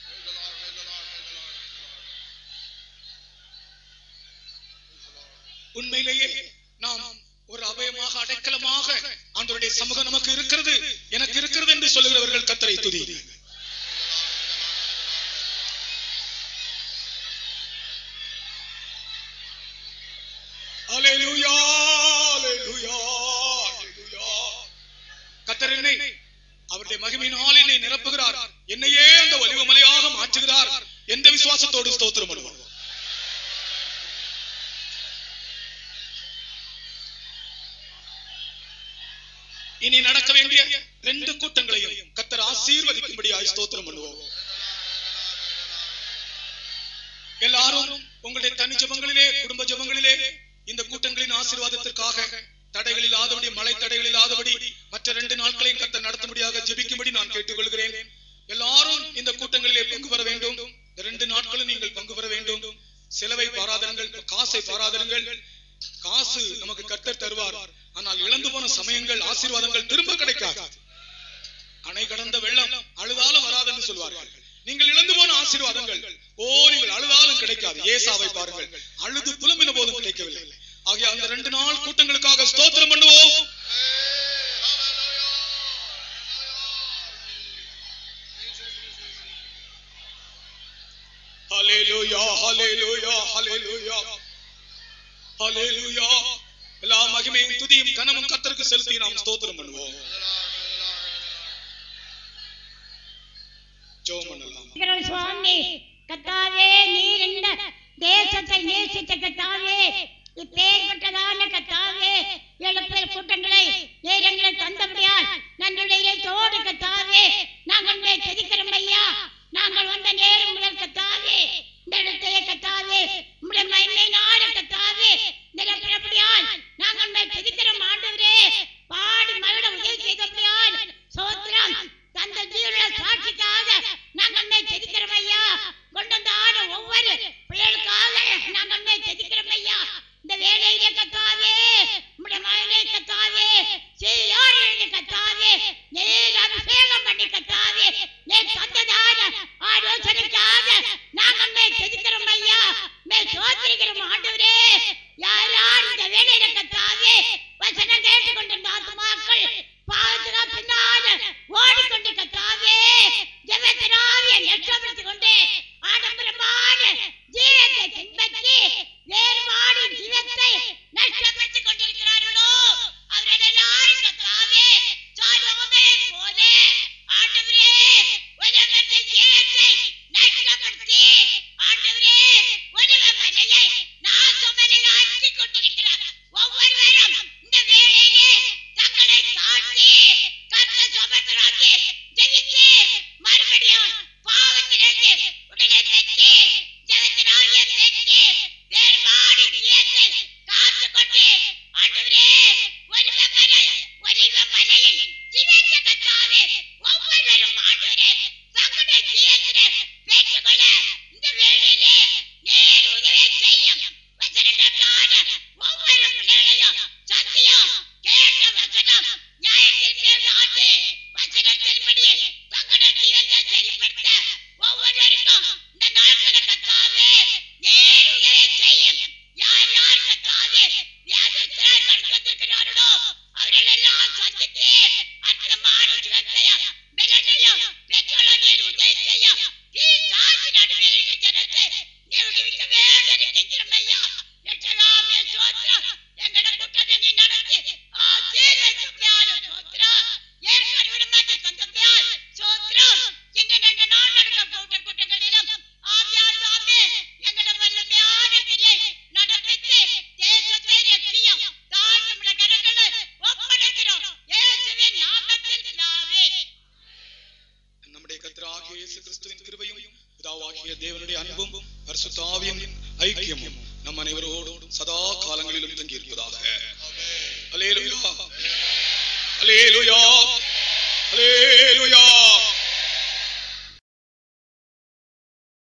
உண்மையிலேயே நாம் ஒரு அபயமாக அடைக்கலமாக ஆண்டவருடைய சமூகம் நமக்கு இருக்கிறது, எனக்கு இருக்கிறது என்று சொல்லுகிறவர்கள் கர்த்தரை துதி. Hallelujah, hallelujah, hallelujah. கர்த்தர் என்னை அவருடைய மகிமையினால் என்னை நிரப்புகிறார், என்னையே அந்த ஒலிவ மலையாக மாற்றுகிறார் என்ற விசுவாசத்தோடு ஸ்தோத்திரம் பண்ணுவோம். இனி நடக்க வேண்டிய ரெண்டு கூட்டங்களையும் கர்த்தர் ஆசீர்வதிக்கும்படியாய் ஸ்தோத்திரம் பண்ணுவோம். எல்லாரும் உங்களுடைய தனி ஜெபங்களிலே, குடும்ப ஜெபங்களிலே இந்த கூட்டங்களின் ஆசீர்வாதத்திற்காக தடைகள் இல்லாதபடி, மழை தடைகள் இல்லாதபடி மற்ற ரெண்டு நாட்களையும் கர்த்தர் நடத்தும்படியாக ஜெபிக்கும்படி நான் கேட்டுக்கொள்கிறேன். எல்லாரும் இந்த கூட்டங்களிலே பங்கு பெற வேண்டும். இந்த ரெண்டு நாட்களும் நீங்கள் பங்கு பெற வேண்டும். செலவை பாராதருங்கள், காசை பாராதருங்கள். காசு நமக்கு கர்த்தர் தருவார், ஆனால் இழந்து போன சமயங்கள், ஆசீர்வாதங்கள் திரும்ப கிடைக்காது. அணை கடந்த வெள்ளம் நீங்கள் இழந்து போன ஆசீர்வாதங்கள் ஓ நீங்கள் அழுதாலும் கிடைக்காது. ஏசாவை பாருங்கள், அழுது புலம்பின போதும் கிடைக்கவில்லை. ஆகிய அந்த ரெண்டு நாள் கூட்டங்களுக்காக ஸ்தோத்திரம் பண்ணுவோம். ஹல்லேலூயா, ஹல்லேலூயா, ஹல்லேலூயா, ஹல்லேலூயா. எல்லா மகிமையும் துதியும் கனமும் கர்த்தருக்கு செலுத்தி நாம் ஸ்தோத்திரம் பண்ணுவோம். ஜெபம் பண்ணலாம். சுவாமி கர்த்தாவே, நீர் இந்த தேசத்தை நேசித்த கர்த்தாவே, இப்பேற்பட்டதான கர்த்தாவே எழுப்பல் கூட்டங்களை நீர் எங்களுக்கு தந்தபடியால் நன்றுடைய தோடு கர்த்தாவே நாங்கள் செதிக்கிறோம் ஐயா. நாங்கள் வந்த நேரம் முதல் கர்த்தாவே இந்த இடத்தையே கர்த்தாவே உம்முடைய மகிமை நாட கர்த்தாவே நிரப்பினபடியால் நாங்கள் செதிக்கிறோம் ஆண்டவரே. பாடி மகிழ உதவி செய்தபடியால் சோத்திரம். தந்த ஜீவன சாட்சிக்காக நாங்கள் செதிக்கிறோம் ஐயா. கொண்டாட ஒவ்வொரு பிள்ளைகளுக்காக நாங்கள் செதிக்கிறோம் ஐயா. இந்த வேலையிலே கர்த்தாவே உம்முடைய மகிமை கர்த்தாவே சீயோனிலே கர்த்தாவே நீர் அபிஷேகம் பண்ணி கர்த்தாவே நீர் தந்ததான ஆலோசனைக்காக நாங்கள் செதிக்கிறோம் ஐயா. மே சோத்திரிக்கிறோம் ஆண்டவரே. யார் யார் இந்த வேலையில கர்த்தாவே வசனம் கேட்டுக்கொண்டிருந்த ஆத்துமாக்கள் பாவத்தினா பின்னால ஓடிக்கொண்டு கர்த்தாவே ஜெபத்தினாவியை நஷ்டப்படுத்திக் கொண்டு ஆடம்பரமான ஜீவத்தை பின்பற்றி வேறுபாடு ஜீவத்தை நஷ்டப்படுத்திக் கொண்டிருக்கிறார்களோ அவர்கள் எல்லாரும் கர்த்தாவே சாலோமே போல ஆண்டவரே ஒருவருடைய ஜீவத்தை நஷ்டப்படுத்தி ஆண்டவரே ஒருவ மலையை நாசமலையாக்கி கொண்டிருக்கிறார். ஒவ்வொருவரும் இந்த வேளையிலே தங்களை தாழ்த்தி கர்த்தர் சுபத்திராக்கி ஜெயித்து மறுபடியும் பாவத்திலிருந்து உடனே பெற்று ஜெகத்தினாலே பெற்று வேறுபாடு ஜீவத்தை காத்துக்கொண்டு ஆண்டவரே ஒருவ மலை ஒருவ மலையில் ஜீவித்த கர்த்தாவே ஒவ்வொருவரும் ஆண்டவரே தங்களுடைய ஜீவத்திலே பெற்றுக்கொள்ள இந்த வேளையிலே நேர் உதவி செய்யும். வசனத்திற்கான ஒவ்வொரு பிள்ளைகளையும் சத்தியம் கேட்ட வசனம் நியாயத்திற்கு ஆண்டு வசனத்தின்படி தங்களுடைய ஜீவத்தை சரிப்படுத்த ஒவ்வொருவருக்கும் இந்த நாட்களில் கர்த்தாவே நேர் உதவி செய்யும். யார் யார் கர்த்தாவே வியாதியஸ்தராய் படுத்திருக்கிறார்களோ அவர்கள் எல்லாம் சந்தித்து அற்புதமான சுகத்தையும் பலனையும் பெற்றுக்கொள்ள நீர் உதவி செய்யும். நீ சாட்சி நடுவே இருக்கிற ஜனத்தை நீர் விடுவிக்க வேண்டும் என்று கெஞ்சுகிறோம் ஐயா. எட்டலாமே சோத்திரம். எங்கட கூட்டத்தை நீ நடத்தி ஆசீர்வதிப்பையால் சோத்திரம். ஏற்கனவே மாற்றி தந்தப்பையால் சோத்திரம். இந்த ரெண்டு நாள் நடக்க கூட்ட கூட்டங்களிலும் ஆவியார் தாமே எங்கட வல்லமையான கிரியை நடப்பித்து தேசத்தை ரட்சியும். தான் நம்முடைய கரங்களை ஒப்படைக்கிறோம். இயேசுவின் நாமத்தில் பிதாவே. நம்முடைய கர்த்தராகிய இயேசு கிறிஸ்துவின் கிருபையும் பிதாவாகிய தேவனுடைய அன்பும் பரிசுத்த ஆவியின் ஐக்கியமும் நம் அனைவரோடும் சதா காலங்களிலும் தங்கியிருப்பதாக.